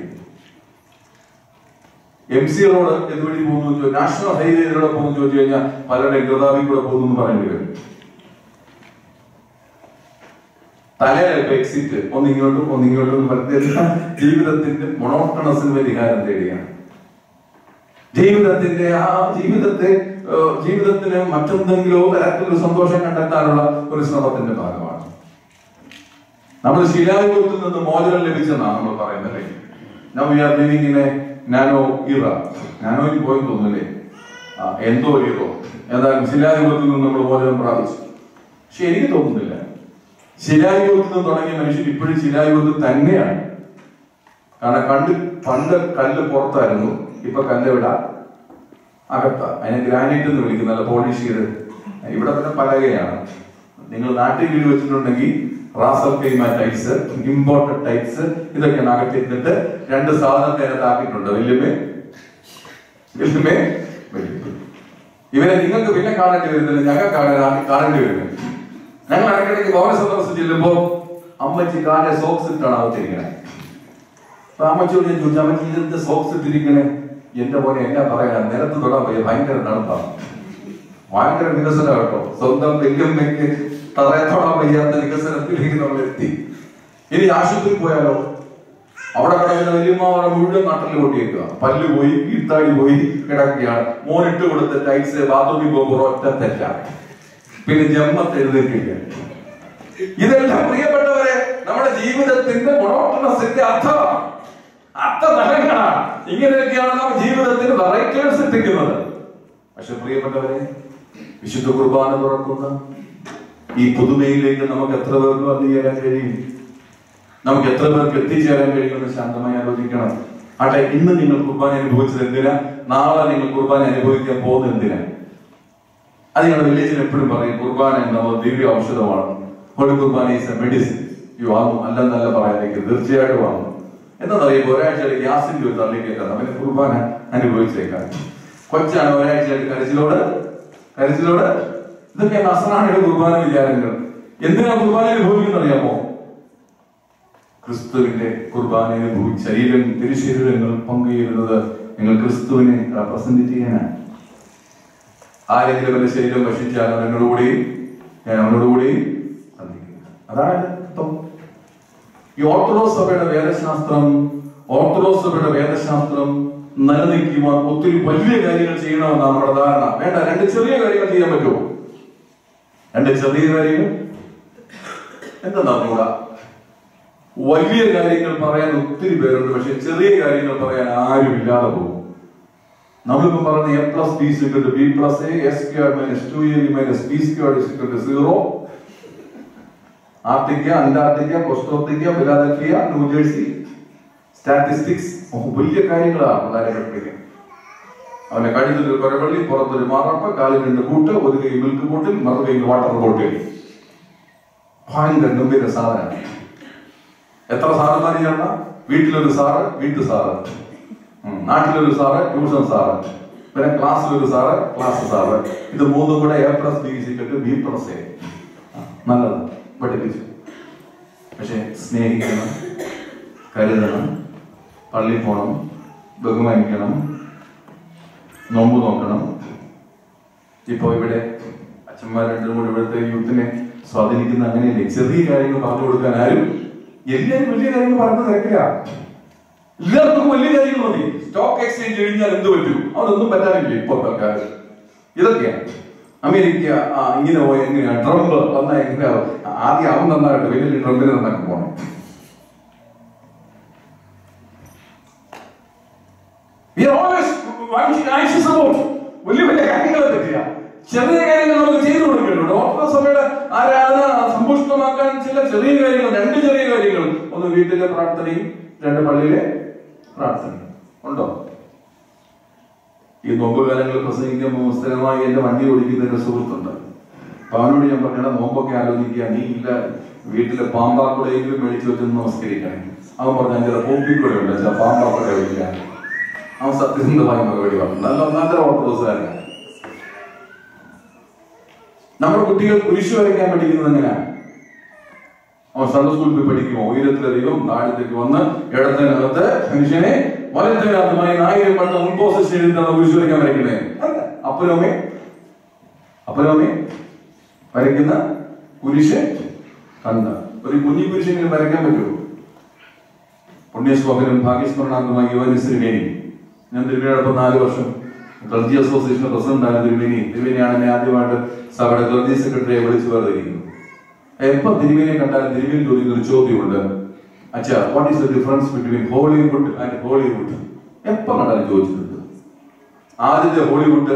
MC റോഡ് എന്തുവഴി പോകുന്നു, നാഷണൽ ഹൈവേ ഇതിലൂടെ പോകുന്നു ചോദിച്ചു കഴിഞ്ഞാൽ പലരുടെ ഗതാഗതം കൂടെ പോകുന്നു എന്ന് പറയേണ്ടി വരും. തലയിലെ എക്സിറ്റ് ഒന്നിങ്ങോട്ടും പ്രത്യേക ജീവിതത്തിന്റെ മൊണോട്ടണസിന് പരിഹാരം തേടിയാണ്. ജീവിതത്തിന് മറ്റെന്തെങ്കിലോ തരത്തിലൊരു സന്തോഷം കണ്ടെത്താനുള്ള ഒരു ശ്രമത്തിന്റെ ഭാഗമാണ്. നമ്മൾ ശിലായുഗത്തിൽ നിന്ന് മോചനം ലഭിച്ചെന്നാണ് നമ്മൾ പറയുന്നത്. Now we are living in a nano era. നാനോയിൽ പോയെന്ന് തോന്നുന്നല്ലേ, എന്തോ ഇറോ. ഏതായാലും ശിലായുഗത്തിൽ നിന്ന് നമ്മൾ മോചനം പ്രാപിച്ചു. പക്ഷെ എനിക്ക് തോന്നുന്നില്ല ശിലായുഗത്തിൽ നിന്ന് തുടങ്ങിയ മനുഷ്യൻ ഇപ്പോഴും ശിലായുഗത്തിൽ തന്നെയാണ്. കാരണം പണ്ട് കല്ല് പുറത്തായിരുന്നു, ഇപ്പൊ കല്ല് ഇവിടെ അകത്താ. അതിനെ ഗ്രാനൈറ്റ് എന്ന് വിളിക്കുന്ന, നല്ല പോളിഷ് ചെയ്ത്. ഇവിടെ തന്നെ പലകയാണ്. നിങ്ങൾ നാട്ടിൽ വീട് വെച്ചിട്ടുണ്ടെങ്കിൽ Ras Al Khaimah types, imported types, ഇതൊക്കെയാണ് അകത്തിരുന്നിട്ട് രണ്ട് സാധനത്തെ അതിനകത്ത് ആക്കിയിട്ടുണ്ട്. വല്യമ്മേ ഇവരെ നിങ്ങൾക്ക് പിന്നെ കാണേണ്ടി വരുന്നില്ല, ഞങ്ങൾ കാണേണ്ടി വരുന്നത്. ഞങ്ങൾ ഇടയ്ക്കിടയ്ക്ക് ഭവന സന്ദർശനം ചെല്ലുമ്പോ അമ്മച്ചി കാലെ സോക്സ് ഇട്ടാണ് അകത്തിരിക്കണേ. അപ്പൊ അമ്മച്ചിയോട് ഞാൻ ചോദിച്ചു, അമ്മച്ചി ഇതിന്റെ സോക്സ് ഇട്ടിരിക്കണേ? എന്റെ പോലെ എന്നാ പറയാ, നിലത്ത് തൊടാൻ പോയ ഭയങ്കര തണുപ്പാണ്, ഭയങ്കര വികസനം കേട്ടോ. സ്വന്തം വല്യമ്മയ്ക്ക് തറയെ തൊടാൻ വയ്യാത്ത വികസനത്തിലേക്ക് നമ്മൾ എത്തി. ഇനി ആശുപത്രി പോയാലോ? അവിടെ കിടക്കുന്ന വലിയമ്മ മുഴുവൻ നാട്ടിൽ കൊണ്ടിയേക്കുക. പല്ല് പോയി, കീഴ്ത്താടി പോയി കിടക്കുകയാണ്. മോനിട്ട് കൊടുത്ത ടൈൽസ് ബാത്റൂമിൽ പോകുമ്പോൾ ഒറ്റ തെറ്റാണ്. പിന്നെ ജന്മത്തെ എഴുന്നേൽക്കില്ല. ഇതെല്ലാം പ്രിയപ്പെട്ടവരെ നമ്മുടെ ജീവിതത്തിന്റെ മോണോട്ടണസിന്റെ അർത്ഥതലങ്ങളാണ്. ഇങ്ങനെയൊക്കെയാണ് നാം ജീവിതത്തിന് വെറൈറ്റേഴ്സ് എത്തിക്കുന്നത്. പക്ഷെ പ്രിയപ്പെട്ടവരെ, വിശുദ്ധ കുർബാന തുറക്കുന്ന ഈ പുതുമയിലേക്ക് നമുക്ക് എത്ര പേർക്ക് വന്നു ചേരാൻ കഴിയും? നമുക്ക് എത്ര പേർക്ക് എത്തിച്ചേരാൻ കഴിയുമെന്ന് ശാന്തമായി ആലോചിക്കണം. ആട്ടെ, ഇന്ന് നിങ്ങൾ കുർബാന അനുഭവിച്ചത് എന്തിനാ? നാളെ നിങ്ങൾ കുർബാന അനുഭവിക്കാൻ പോകുന്നത് എന്തിനാ? അത് ഞങ്ങളുടെ വില്ലേജിൽ എപ്പോഴും പറയും, കുർബാന എന്നത് ദിവ്യ ഔഷധമാണ്. Holy Qurbana is a medicine. വാങ്ങും, അല്ലെന്നല്ല പറയാനേക്ക്, തീർച്ചയായിട്ടും വാങ്ങും. എന്താണെന്നറിയുമ്പോൾ ഒരാഴ്ചയുടെ ഗ്യാസിന്റെ ഒരു തള്ളിക്കേറ്റാണ് അവന് കുർബാന അനുഭവിച്ചേക്കാൻ. കൊച്ചാണ് ഒരാഴ്ചയായിട്ട് കരച്ചിലോട്. ഇതൊക്കെ നസ്രാണിയുടെ കുർബാന വിചാരങ്ങൾ. എന്തിനാ കുർബാന അനുഭവിക്കുന്നത് അറിയാമോ? ക്രിസ്തുവിന്റെ കുർബാന അനുഭവിച്ച തിരുശരീരങ്ങൾ പങ്കുചേരുന്നത് നിങ്ങൾ ക്രിസ്തുവിനെ റെപ്രസെന്റ് ചെയ്യാനാണ്. ആരെങ്കിലും എന്റെ ശരീരം ഭക്ഷിച്ചാൽ ഞാൻ അവനോടുകൂടി അതാണ് അർത്ഥം. ഈ ഓർത്തഡോക്സ് സഭയുടെ വേദശാസ്ത്രം നിലനിൽക്കുവാൻ ഒത്തിരി വലിയ കാര്യങ്ങൾ ചെയ്യണമെന്നാണ് നമ്മുടെ ധാരണ. വേണ്ട, 2 ചെറിയ കാര്യങ്ങൾ ചെയ്യാൻ പറ്റുമോ? 2 ചെറിയ കാര്യങ്ങൾ എന്താ? വലിയ കാര്യങ്ങൾ പറയാൻ ഒത്തിരി പേരുണ്ട്, പക്ഷെ ചെറിയ കാര്യങ്ങൾ പറയാൻ ആരും ഇല്ലാതെ പോകും. നമ്മളിപ്പം പറഞ്ഞ A+B=B+A(S²-2AB-B²0) Arctica, Antarctica, Costa Rica, Philadelphia, New Jersey, statistics വലിയ കാര്യങ്ങളാണ് പിള്ളേരെ പഠിപ്പിക്കുന്നത്. അവന്റെ കഴുത്തിൽ കുരവള്ളി, പുറത്തൊരു മാറപ്പ, കാലിൽ 2 കൂട്ട്, ഒരു കൈ മിൽക്ക് ബോട്ടിൽ, മറു കൈ വാട്ടർ ബോട്ടിൽ. ഭയങ്കര ഗംഭീര സാധനമാണ്. എത്ര സാറന്മാര് ചേർന്ന? വീട്ടിലൊരു സാറ്, സാറ്, നാട്ടിലൊരു സാറ്, ട്യൂഷൻ സാറ്, പിന്നെ ക്ലാസ്സിലൊരു സാറ്, ക്ലാസ് സാറ്. ഇത് 3 കൂടെ A+B=B+A. നല്ലത് പഠിപ്പിച്ചു. പക്ഷെ സ്നേഹിക്കണം, കരുതണം, പള്ളി പോകണം, ബഹുമാനിക്കണം, നോമ്പ് നോക്കണം. ഇപ്പൊ ഇവിടെ അച്ഛന്മാർ 2 കൂടെ ഇവിടുത്തെ യൂത്തിനെ സ്വാധീനിക്കുന്ന അങ്ങനെയല്ലേ? ചെറിയ കാര്യങ്ങൾ പറഞ്ഞു കൊടുക്കാൻ ആരും, എല്ലാവരും വലിയ കാര്യങ്ങൾ പറഞ്ഞു തിരക്കില്ല. എല്ലാവർക്കും വലിയ കാര്യങ്ങൾ മതി. സ്റ്റോക്ക് എക്സ്ചേഞ്ച് കഴിഞ്ഞാൽ എന്ത് പറ്റും? അതൊന്നും പറ്റാനില്ല ഇപ്പൊ തൽക്കാലം. ഇതൊക്കെയാണ് അമേരിക്ക. ഇങ്ങനെ പോയി എങ്ങനെയാ? ട്രംപ് വന്നാൽ എങ്ങനെയാ? ആദ്യം അവൻ നന്നായിട്ട് വലിയ ട്രംപിനെ നന്നാക്കി പോകണം. വലിയ കാര്യങ്ങളെ പറ്റില്ല, ചെറിയ കാര്യങ്ങൾ നമുക്ക് ചെയ്തു കൊടുക്കുന്നുണ്ട്. ഓർത്തഡോക്സ് സഭയുടെ ആരാധന സമ്പുഷ്ടമാക്കാൻ ചില ചെറിയ കാര്യങ്ങൾ, 2 ചെറിയ കാര്യങ്ങൾ. ഒന്ന് വീട്ടിലെ പ്രാർത്ഥനയും, 2 പള്ളിയിലെ പ്രാർത്ഥനയും ഉണ്ടോ? ഈ നോമ്പ് കാലങ്ങളിൽ പ്രസംഗിക്കുമ്പോൾ സ്ഥിരമായി എന്റെ വണ്ടി ഓടിക്കുന്ന ഒരു സുഹൃത്തുണ്ട്. അപ്പൊ അവനോട് ഞാൻ പറഞ്ഞ നോമ്പൊക്കെ ആലോചിക്കുക, നീ ഇല്ല വീട്ടിലെ പാമ്പാക്കുടയെങ്കിലും മേടിച്ചു വെച്ച് നമസ്കരിക്കണം. അവൻ പറഞ്ഞ ചില പോപ്പിക്കൂടെ ഉണ്ട്, ചില പാമ്പാക്കുട വിളിക്കാൻ. അവൻ സത്യസന്ധമായ മറുപടി പറഞ്ഞു. നല്ല ഒന്നാന്തര ഓർത്തഡോക്സുകാരനാണ്. നമ്മുടെ കുട്ടികൾ കുരിശു വരയ്ക്കാൻ പഠിക്കുന്നത് എങ്ങനെയാണ്? അവൻ സൺഡേ സ്കൂളിൽ പോയി പഠിക്കുമോ? ഉയരത്തിലധികം താഴത്തേക്ക് വന്ന് ഇടത്തിനകത്ത് മനുഷ്യനെ വലത്തിനകത്തുമായി 1000 വട്ടം മുൻപോസിഷൻ എഴുതാണ് കുരിശു വരയ്ക്കാൻ വരയ്ക്കുന്നത്. അപ്പനോമേ വരയ്ക്കുന്ന കുരിശ് കണ്ട ഒരു കുഞ്ഞി കുരിശെങ്കിലും വരയ്ക്കാൻ പറ്റുമോ? പുണ്യശ്ലോകനും ഭാഗ്യസ്മരണാർത്ഥമായി യുവനിശ്രീമേനി. ഞാൻ തിരുമേനിയോടൊപ്പം 4 വർഷം ക്ലർജി അസോസിയേഷൻ പ്രസിഡന്റ് ആണ്. തിരുമേനിയാണ് എന്നെ ആദ്യമായിട്ട് സഭയുടെ ക്ലർജി സെക്രട്ടറിയെ വിളിച്ചു വേർതിരിക്കുന്നത്. എപ്പോ തിരുമേനിയെ കണ്ടാലും തിരുമേനി ചോദിക്കുന്ന ഒരു ചോദ്യമുണ്ട്, അച്ഛാ what is the difference between Hollywood and Hollywood? എപ്പോ കണ്ടാലും ചോദിച്ചിട്ടുണ്ട്. ആദ്യത്തെ ഹോളിവുഡ്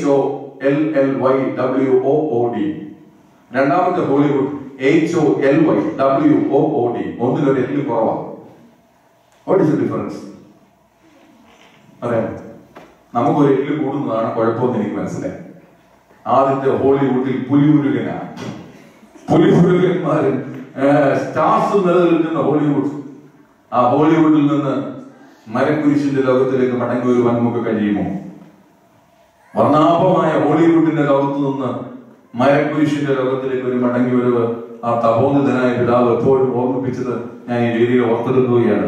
HOLLYWOOD, രണ്ടാമത്തെ ഹോളിവുഡ് HOLYWOOD. ഒന്നിലൊരു എല്ല് കുറവാണ്. What is the difference? പറയാം. നമുക്കൊരു എല്ല് കൂടുന്നതാണ് കുഴപ്പമെന്ന് എനിക്ക് മനസ്സിലായി. ആദ്യത്തെ ഹോളിവുഡിൽ പുലിമുരുകനാണ്. പുലിമുരുകന്മാര് സ്റ്റാർസ് നിലനിൽക്കുന്ന ഹോളിവുഡ്. ആ ഹോളിവുഡിൽ നിന്ന് മരക്കുരിശിന്റെ ലോകത്തിലേക്ക് മടങ്ങി വരുവാൻ നമുക്ക് കഴിയുമോ? വർണ്ണാഭമായ ഹോളിവുഡിന്റെ ലോകത്ത് നിന്ന് മരക്കുരിശിന്റെ ലോകത്തിലേക്ക് ഒരു മടങ്ങി വരവ് ആ തപോനിതനായ പിതാവ് എപ്പോഴും ഓർമ്മിപ്പിച്ചത് ഞാൻ ഈ വേദിയിൽ ഓർത്തെടുക്കുകയാണ്.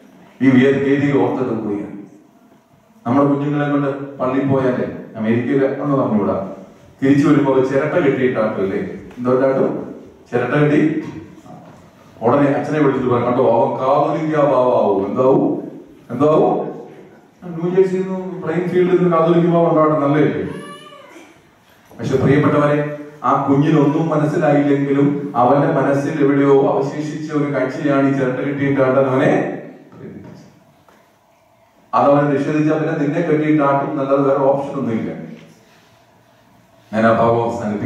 നമ്മുടെ കുഞ്ഞുങ്ങളെ കൊണ്ട് പള്ളിയിൽ പോയാലേ, അമേരിക്കയിൽ എന്ന് പറഞ്ഞുകൂടാ, തിരിച്ചു വരുമ്പോൾ ചിരട്ട കെട്ടിയിട്ടാട്ടില്ലേ? എന്തോട്ടാട്ടും ചിരട്ട കെട്ടി ഉടനെ അച്ഛനെ വിളിച്ചിട്ട് പറയാം, കണ്ടോ അവൻ കാതോലിക്ക പാവാവും. എന്താവും ന്യൂജേഴ്സിയിൽ നിന്ന് പ്ലെയിൻ ഫീൽഡിൽ നിന്ന് കാതോലിക്ക പാവ ഉണ്ടാവട്ടെ, നല്ലേ. പക്ഷെ പ്രിയപ്പെട്ടവരെ, ആ കുഞ്ഞിനൊന്നും മനസ്സിലായില്ലെങ്കിലും അവന്റെ മനസ്സിൽ എവിടെയോ അവശേഷിച്ച ഒരു കാഴ്ചയാണ് ഈ ചിരട്ട കെട്ടിയിട്ടാട്ടൻ അവനെ പ്രേരിപ്പിച്ചത്. അതവനെ നിഷേധിച്ചാൽ പിന്നെ നിന്നെ കെട്ടിയിട്ടാട്ടും നല്ലത്, വേറെ ഓപ്ഷൻ ഒന്നുമില്ല. ഞാൻ ആ ഭാഗം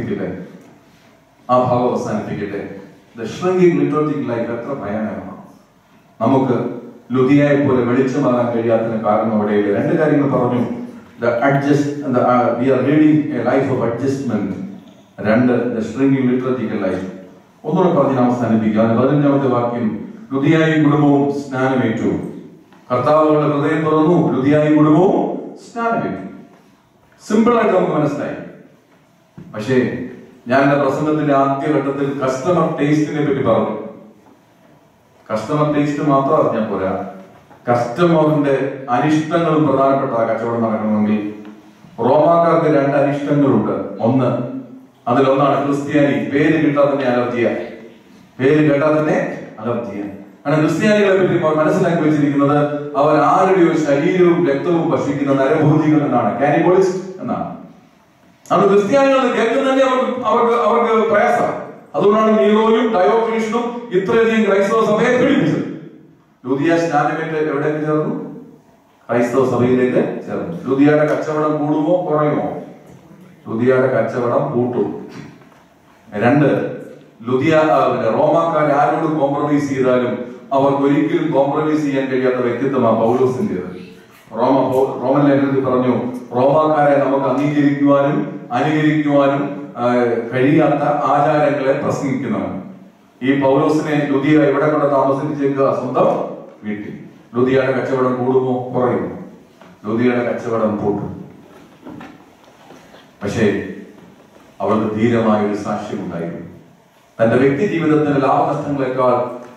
അവസാനിപ്പിക്കട്ടെ. ദ ഷ്രിങ്കിങ് ലിറ്ററേച്ചർ ലൈഫ് എത്ര ഭയാനകമാണ്. നമുക്ക് ലുദിയയെ പോലെ വെളിച്ചമാകാൻ കഴിയാത്തതിന് കാരണം അവിടെയില്ല. രണ്ട് കാര്യങ്ങൾ പറഞ്ഞു. We are leading a life of adjustment. രണ്ട്, the shrinking liturgical life. ഒന്നുകൂടെ പറഞ്ഞ് അവസാനിപ്പിക്കാം. 15ാമത്തെ വാക്യം, ലുദിയായും കുടുംബവും സ്നാനമേറ്റു. കർത്താവുകളുടെ ഹൃദയം തുറന്നു, ലുദിയായും കുടുംബവും സ്നാനമേറ്റു. സിമ്പിൾ ആയിട്ട് നമുക്ക് മനസ്സിലായി. പക്ഷേ ഞാൻ എന്റെ പ്രസംഗത്തിന്റെ ആദ്യഘട്ടത്തിൽ കസ്റ്റമർ ടേസ്റ്റിനെ പറ്റി പറഞ്ഞു. കസ്റ്റമർ ടേസ്റ്റ് മാത്രം അറിഞ്ഞാൽ പോരാ, കസ്റ്റമറിന്റെ അനിഷ്ടങ്ങളും പ്രധാനപ്പെട്ട കച്ചവടം നടക്കണമെങ്കിൽ റോമാക്കാർക്ക് 2 അനിഷ്ടങ്ങളുണ്ട്. അതിലൊന്നാണ് ക്രിസ്ത്യാനി. പേര് കേട്ടാൽ തന്നെ അലർജിയാണ്. കാരണം ക്രിസ്ത്യാനികളെ പറ്റി മനസ്സിലാക്കി വെച്ചിരിക്കുന്നത് അവർ ആരുടെയോ ശരീരവും രക്തവും ഭക്ഷിക്കുന്ന നരഭോജികൾ എന്നാണ്, കാനിബോളിസ്റ്റ് എന്നാണ്. അത് ക്രിസ്ത്യാനികൾ കേൾക്കുന്ന തന്നെ അവർക്ക് പ്രയാസം. അതുകൊണ്ടാണ് നീറോയും ഡയോക്ലീഷ്യനും ഇത്രയധികം ക്രൈസ്തവ സഭയെ പീഡിപ്പിച്ചത്. ലുദിയ സ്നാനമേറ്റ് എവിടേക്ക് ചേർന്നു? ക്രൈസ്തവ സഭയിലേക്ക് ചേർന്നു. ലുദിയയുടെ കച്ചവടം കൂടുമോ കുറയുമോ? ലുദിയയുടെ കച്ചവടം കൂട്ടും. 2, റോമാക്കാർ ആരോട് കോംപ്രമൈസ് ചെയ്താലും അവർക്ക് ഒരിക്കലും കോംപ്രമൈസ് ചെയ്യാൻ കഴിയാത്ത വ്യക്തിത്വമാണ് പൗലോസിന്റേത്. റോമൻ ലേഖനത്തിൽ പറഞ്ഞു, റോമാക്കാരെ നമുക്ക് അംഗീകരിക്കുവാനും അനുകരിക്കുവാനും കഴിയാത്ത ആചാരങ്ങളെ പ്രസംഗിക്കുന്നവൻ. ഈ പൗലോസിനെ ലുദിയ എവിടെ കൊണ്ട് താമസിപ്പിച്ചേക്കുക? സ്വന്തം വീട്ടിൽ. ലുദിയയുടെ കച്ചവടം കൂടുമോ കുറയുമോ? ലുദിയയുടെ കച്ചവടം കൂട്ടും. പക്ഷേ അവൾക്ക് ധീരമായ ഒരു സാക്ഷ്യമുണ്ടായിരുന്നു. തന്റെ വ്യക്തി ജീവിതത്തിന്റെ ലാഭനഷ്ടങ്ങളെക്കാൾ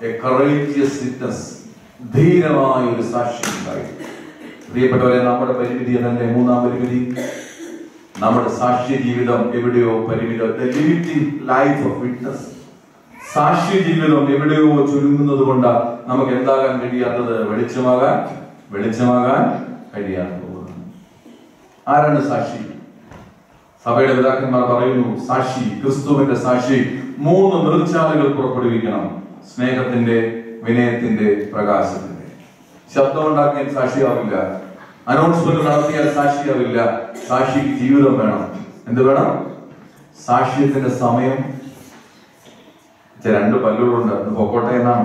ധീരമായ ഒരു സാക്ഷ്യം ഉണ്ടായിരുന്നു. പ്രിയപ്പെട്ടവരെ, നമ്മുടെ പരിമിതി തന്നെ 3-ാം പരിമിതി. നമ്മുടെ സാക്ഷ്യ ജീവിതം എവിടെയോ പരിമിതം. Life of witness. സാക്ഷ്യ ജീവിതം എവിടെയോ ചുരുങ്ങുന്നത് കൊണ്ട് നമുക്ക് എന്താകാൻ കഴിയാത്തത്? വെളിച്ചമാകാൻ കഴിയാത്തത്. ആരാണ് സാക്ഷി? സഭയുടെ പിതാക്കന്മാർ പറയുന്നു, സാക്ഷി, ക്രിസ്തുവിന്റെ സാക്ഷി 3 നിർച്ചാലുകൾ പുറപ്പെടുവിക്കണം: സ്നേഹത്തിന്റെ, വിനയത്തിന്റെ, പ്രകാശത്തിന്റെ. ശബ്ദമുണ്ടാക്കിയാൽ സാക്ഷിയാവില്ല, അനൗൺസ്മെന്റ് നടത്തിയാൽ സാക്ഷിയാവില്ല. സാക്ഷിക്ക് ജീവിതം വേണം. എന്ത് വേണം? സാക്ഷ്യത്തിന്റെ സമയം. 2 പല്ലുകളുണ്ട്, പൊക്കോട്ടെ എന്നാണ്.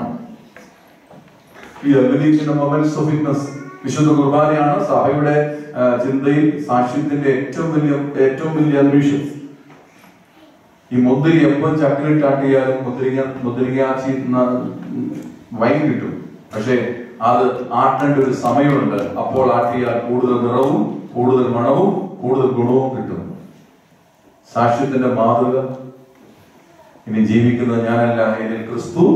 വിശുദ്ധ കുർബാനയാണ് സഭയുടെ ചിന്തയിൽ സാക്ഷ്യത്തിന്റെ ഏറ്റവും വലിയ അന്തരീക്ഷം. ഈ മുദ്രി എപ്പം ചക്കിലിട്ടാട്ടിയാലും മുദ്രിക വൈൻ കിട്ടും. പക്ഷെ അത് ആട്ടേണ്ട ഒരു സമയമുണ്ട്. അപ്പോൾ ആട്ടിയാൽ കൂടുതൽ നിറവും കൂടുതൽ മണവും കൂടുതൽ ഗുണവും കിട്ടും. സാക്ഷ്യത്തിന്റെ മാതൃക. ഇനി ജീവിക്കുന്നത് ഞാനല്ല, എന്നിൽ ക്രിസ്തു.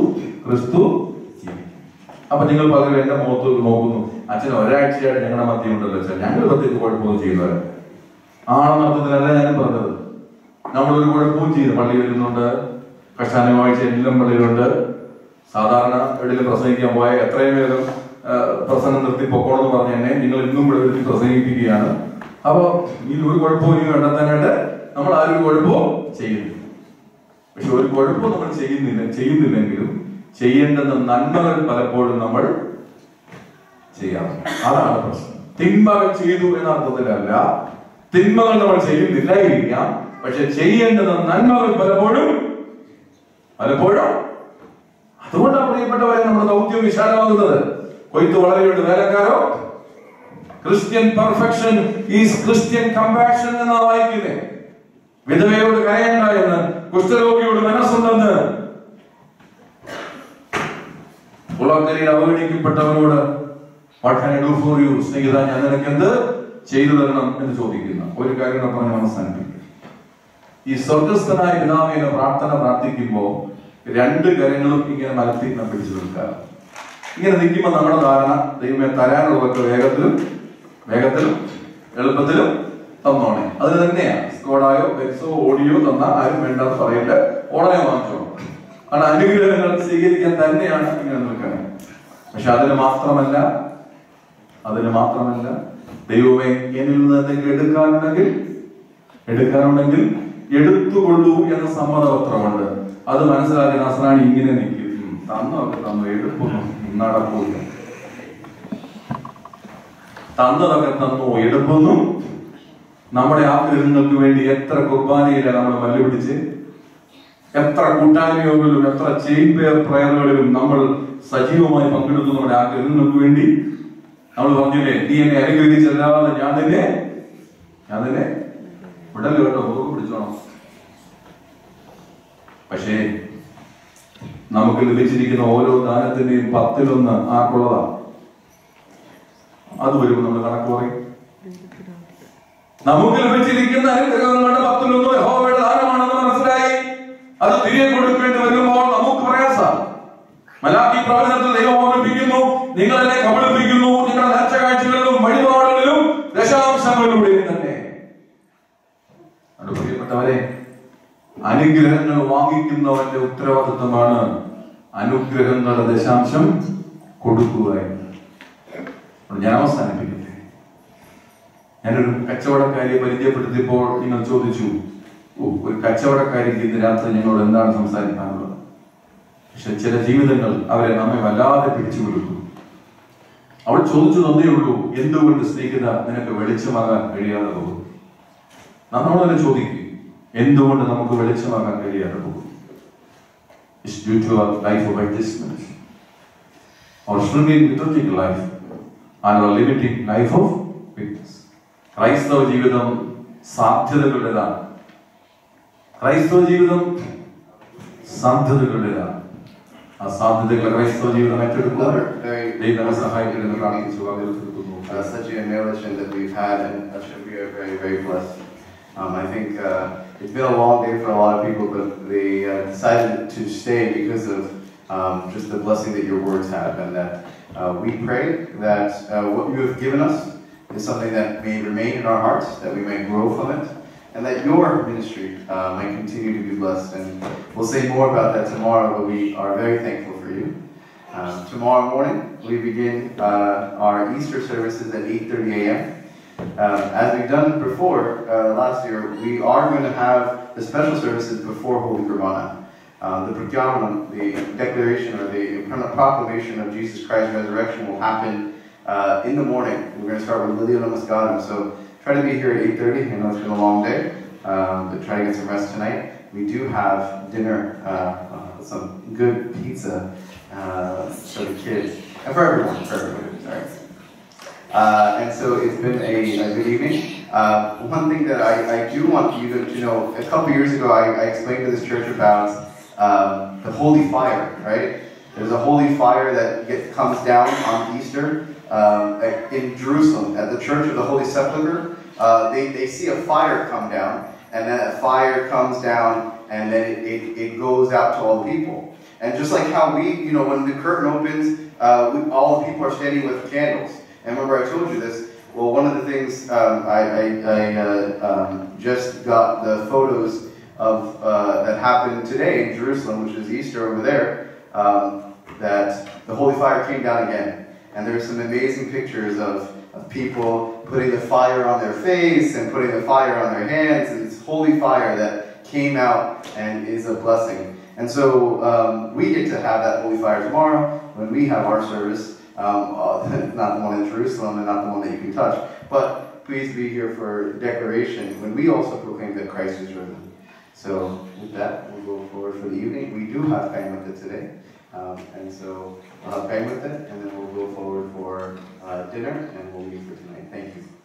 അപ്പൊ നിങ്ങൾ പകരം എന്റെ മുഖത്ത് നോക്കുന്നു, അച്ഛൻ ഒരാഴ്ചയായിട്ട് ഞങ്ങളുടെ മധ്യം ഉണ്ടല്ലോ അച്ഛൻ, ഞങ്ങൾ പ്രത്യേകിച്ച് കുഴപ്പമൊന്നും ചെയ്യുന്നവരെ ആണെന്നർത്ഥത്തിലല്ല ഞാൻ പറഞ്ഞത്. നമ്മളൊരു കുഴപ്പവും ചെയ്തു. പള്ളി വരുന്നുണ്ട്, കർശനമായിട്ട് എല്ലാം പള്ളിയിലുണ്ട്. സാധാരണ എവിടെയും പ്രസംഗിക്കാൻ പോയ എത്രയും വേഗം പ്രസംഗം നിർത്തി പൊക്കോണെന്ന് പറഞ്ഞ എന്നെ നിങ്ങൾ ഇന്നും ഇവിടെ നിർത്തി പ്രസംഗിപ്പിക്കുകയാണ്. അപ്പൊ ഈ ഒരു കുഴപ്പവും ഇനി കണ്ടെത്താനായിട്ട് നമ്മൾ ആരും കുഴപ്പവും ചെയ്യുന്നു. പക്ഷെ ഒരു കുഴപ്പവും നമ്മൾ ചെയ്യുന്നില്ലെങ്കിലും ചെയ്യേണ്ടുന്ന നന്മകൾ പലപ്പോഴും നമ്മൾ ചെയ്യാം. അതാണ് പ്രശ്നം. തിന്മകൾ ചെയ്തു എന്ന അർത്ഥത്തിലല്ല, തിന്മകൾ നമ്മൾ ചെയ്യുന്നില്ലായിരിക്കാം, പക്ഷെ ചെയ്യേണ്ടുന്ന നന്മകൾ പലപ്പോഴും അതുകൊണ്ടാണ് പ്രിയപ്പെട്ടവരെ നമ്മുടെ ദൗത്യം വിശാലമാകുന്നത്. കൊയ്ത്ത് വളരെയുണ്ട്, വേലക്കാരോ Christian perfection is Christian compassion എന്നാണ് വായിക്കുന്നത്. വിധവയോട് കരയണ്ട എന്ന്, കുഷ്ഠരോഗിയോട് മനസ്സുണ്ടെന്ന്, കുളക്കരയിൽ അവഗണിക്കപ്പെട്ടവരോട് what can I do for you? സ്നേഹിത, ഞാൻ നിനക്ക് എന്ത് ചെയ്തു തരണം എന്ന് ചോദിക്കുന്ന ഒരു കാര്യം പറഞ്ഞ് അവസാനിപ്പിക്കും. ഈ സ്വർഗസ്ഥനായ പിതാവേ എന്ന പ്രാർത്ഥന പ്രാർത്ഥിക്കുമ്പോ 2 കരങ്ങളും ഇങ്ങനെ മലത്തി പിടിച്ചു നിൽക്കുക. ഇങ്ങനെ നിൽക്കുമ്പോൾ നമ്മുടെ ധാരണ, ദൈവമേ തരാനുള്ളതൊക്കെ വേഗത്തിലും എളുപ്പത്തിലും തന്നോണേ. അത് തന്നെയാണ്. സ്കോഡായോ ബെക്സോ ഓഡിയോ തന്ന ആരും വേണ്ടെന്ന് പറയില്ല, ഉടനെ വാങ്ങിച്ചോളൂ. ആണ് അനുഗ്രഹങ്ങൾ സ്വീകരിക്കാൻ തന്നെയാണ് ഇങ്ങനെ നിൽക്കുന്നത്. പക്ഷെ അതിന് മാത്രമല്ല ദൈവമേ എന്നിൽ നിന്ന് എന്തെങ്കിലും എടുക്കാനുണ്ടെങ്കിൽ എടുത്തുകൊള്ളൂ എന്ന സമ്മതപത്രമുണ്ട്. അത് മനസ്സിലാക്കി നസ്രാണി ഇങ്ങനെ നിൽക്കും. തന്നു എടുപ്പൊന്നും നടക്കൂല. തന്നതൊക്കെ തന്നു എടുപ്പൊന്നും നമ്മുടെ ആഗ്രഹങ്ങൾക്ക് വേണ്ടി എത്ര കുർബാനയിലാണ് നമ്മൾ മല്ലുപിടിച്ച്, എത്ര കൂട്ടായ്മകളിലും എത്ര ചെയിൻ പ്രയറുകളിലും നമ്മൾ സജീവമായി പങ്കെടുത്തു. നമ്മുടെ ആഗ്രഹങ്ങൾക്ക് വേണ്ടി നമ്മൾ പറഞ്ഞില്ലേ, നീ എന്നെ അനുഗ്രഹിച്ചല്ലാതെ ഞാൻ തന്നെ വിടല്ലോ കേട്ടോ, മുറുകെ പിടിച്ചോണം. പക്ഷേ നമുക്ക് ലഭിച്ചിരിക്കുന്ന ഓരോ ദാനത്തിന്റെയും 10-1 ആർക്കുള്ളതാണ്. അത് വരുമ്പോൾ നമ്മൾ കണക്ക് പറയും. നമുക്ക് ലഭിച്ചിരിക്കുന്ന അനുഗ്രഹങ്ങളുടെ 10-1 യഹോവയുടെ ദാനമാണെന്ന് മനസ്സിലായി അത് തിരികെ കൊടുക്കേണ്ടി വരുമ്പോൾ നമുക്ക് പ്രയാസമാണ്. മലാക്കി പ്രവചനത്തിൽ ദൈവം ഓർമ്മിപ്പിക്കുന്നു, നിങ്ങളെന്നെ കബളിപ്പിക്കുന്നു നിങ്ങളുടെ നേർച്ച കാഴ്ചകളിലും വഴിപാടുകളിലും ദശാംശങ്ങളിലൂടെയും തന്നെ. പ്രിയപ്പെട്ടവരെ, അനുഗ്രഹങ്ങൾ വാങ്ങിക്കുന്നവന്റെ ഉത്തരവാദിത്വമാണ് അനുഗ്രഹങ്ങളുടെ ദശാംശം കൊടുക്കുക എന്ന്. ഞാൻ അവസാനിപ്പിക്കട്ടെ. ഞാനൊരു കച്ചവടക്കാരിയെ പരിചയപ്പെടുത്തിയപ്പോൾ നിങ്ങൾ ചോദിച്ചു, ഒരു കച്ചവടക്കാരിക്ക് ഇന്ന് രാത്രി ഞങ്ങളോട് എന്താണ് സംസാരിക്കാനുള്ളത്? പക്ഷെ ചില ജീവിതങ്ങൾ അവരെ നമ്മെ വല്ലാതെ പിടിച്ചു കൊടുക്കും. അവൾ ചോദിച്ചു തന്നേ ഉള്ളൂ, എന്തുകൊണ്ട് സ്നേഹിത നിനക്ക് വെളിച്ചമാകാൻ കഴിയാതെ പോകും? നമ്മളോട് തന്നെ ചോദിക്കും, എന്തുകൊണ്ട് നമുക്ക് വെളിച്ചമാകാൻ കഴിയാതെ പോകും? It's due to our life of adjustment, our shrinking liturgical life and our limiting life of witness. ക്രൈസ്തവ ജീവിതം സാധ്യതകളുടേതാണ്. ക്രൈസ്തവ ജീവിതം സാധ്യതകളുടേതാണ്. ആ സാധ്യതകളെ ക്രൈസ്തവ ജീവിതം ഏറ്റെടുക്കുക. ദൈവം സഹായിക്കണമെന്ന് പ്രാർത്ഥിച്ചു. Such a narration that we've had, and we are very, very blessed. I think it's been a long day for a lot of people, but they decided to stay because of just the blessing that your words have, and that we pray that what you have given us is something that may remain in our hearts, that we may grow from it, and that your ministry might continue to be blessed. And we'll say more about that tomorrow, but we are very thankful for you. Tomorrow morning, we begin our Easter services at 8:30 a.m. As we've done before last year, we are going to have the special services before Holy Kurbana. The Pragyamanam, the declaration or the proclamation of Jesus Christ's resurrection will happen in the morning. We're going to start with Liliya Namaskaram. So try to be here at 8:30. I know it's been a long day, but try to get some rest tonight. We do have dinner, some good pizza for the kids, and for everyone, sorry. And so it's been a good evening. One thing that I do want you to know, a couple years ago I explained to this church about the holy fire, right? There's a holy fire that comes down on Easter in Jerusalem at the Church of the Holy Sepulchre. They see a fire come down, and then a fire comes down, and then it goes out to all the people. And just like how we, when the curtain opens, all the people are standing with candles. And remember I told you this. Well, one of the things I just got the photos of that happened today in Jerusalem, which is Easter over there, that the holy fire came down again. And there's some amazing pictures of people putting the fire on their face and putting the fire on their hands, and this holy fire that came out and is a blessing. And so we get to have that holy fire tomorrow when we have our service. Not the one in Jerusalem and not the one that you can touch, but please be here for the declaration when we also proclaim that Christ is risen. So with that, we'll go forward for the evening. We do have Paimutta today, and so we'll have Paimutta, and then we'll go forward for dinner, and we'll leave for tonight. Thank you.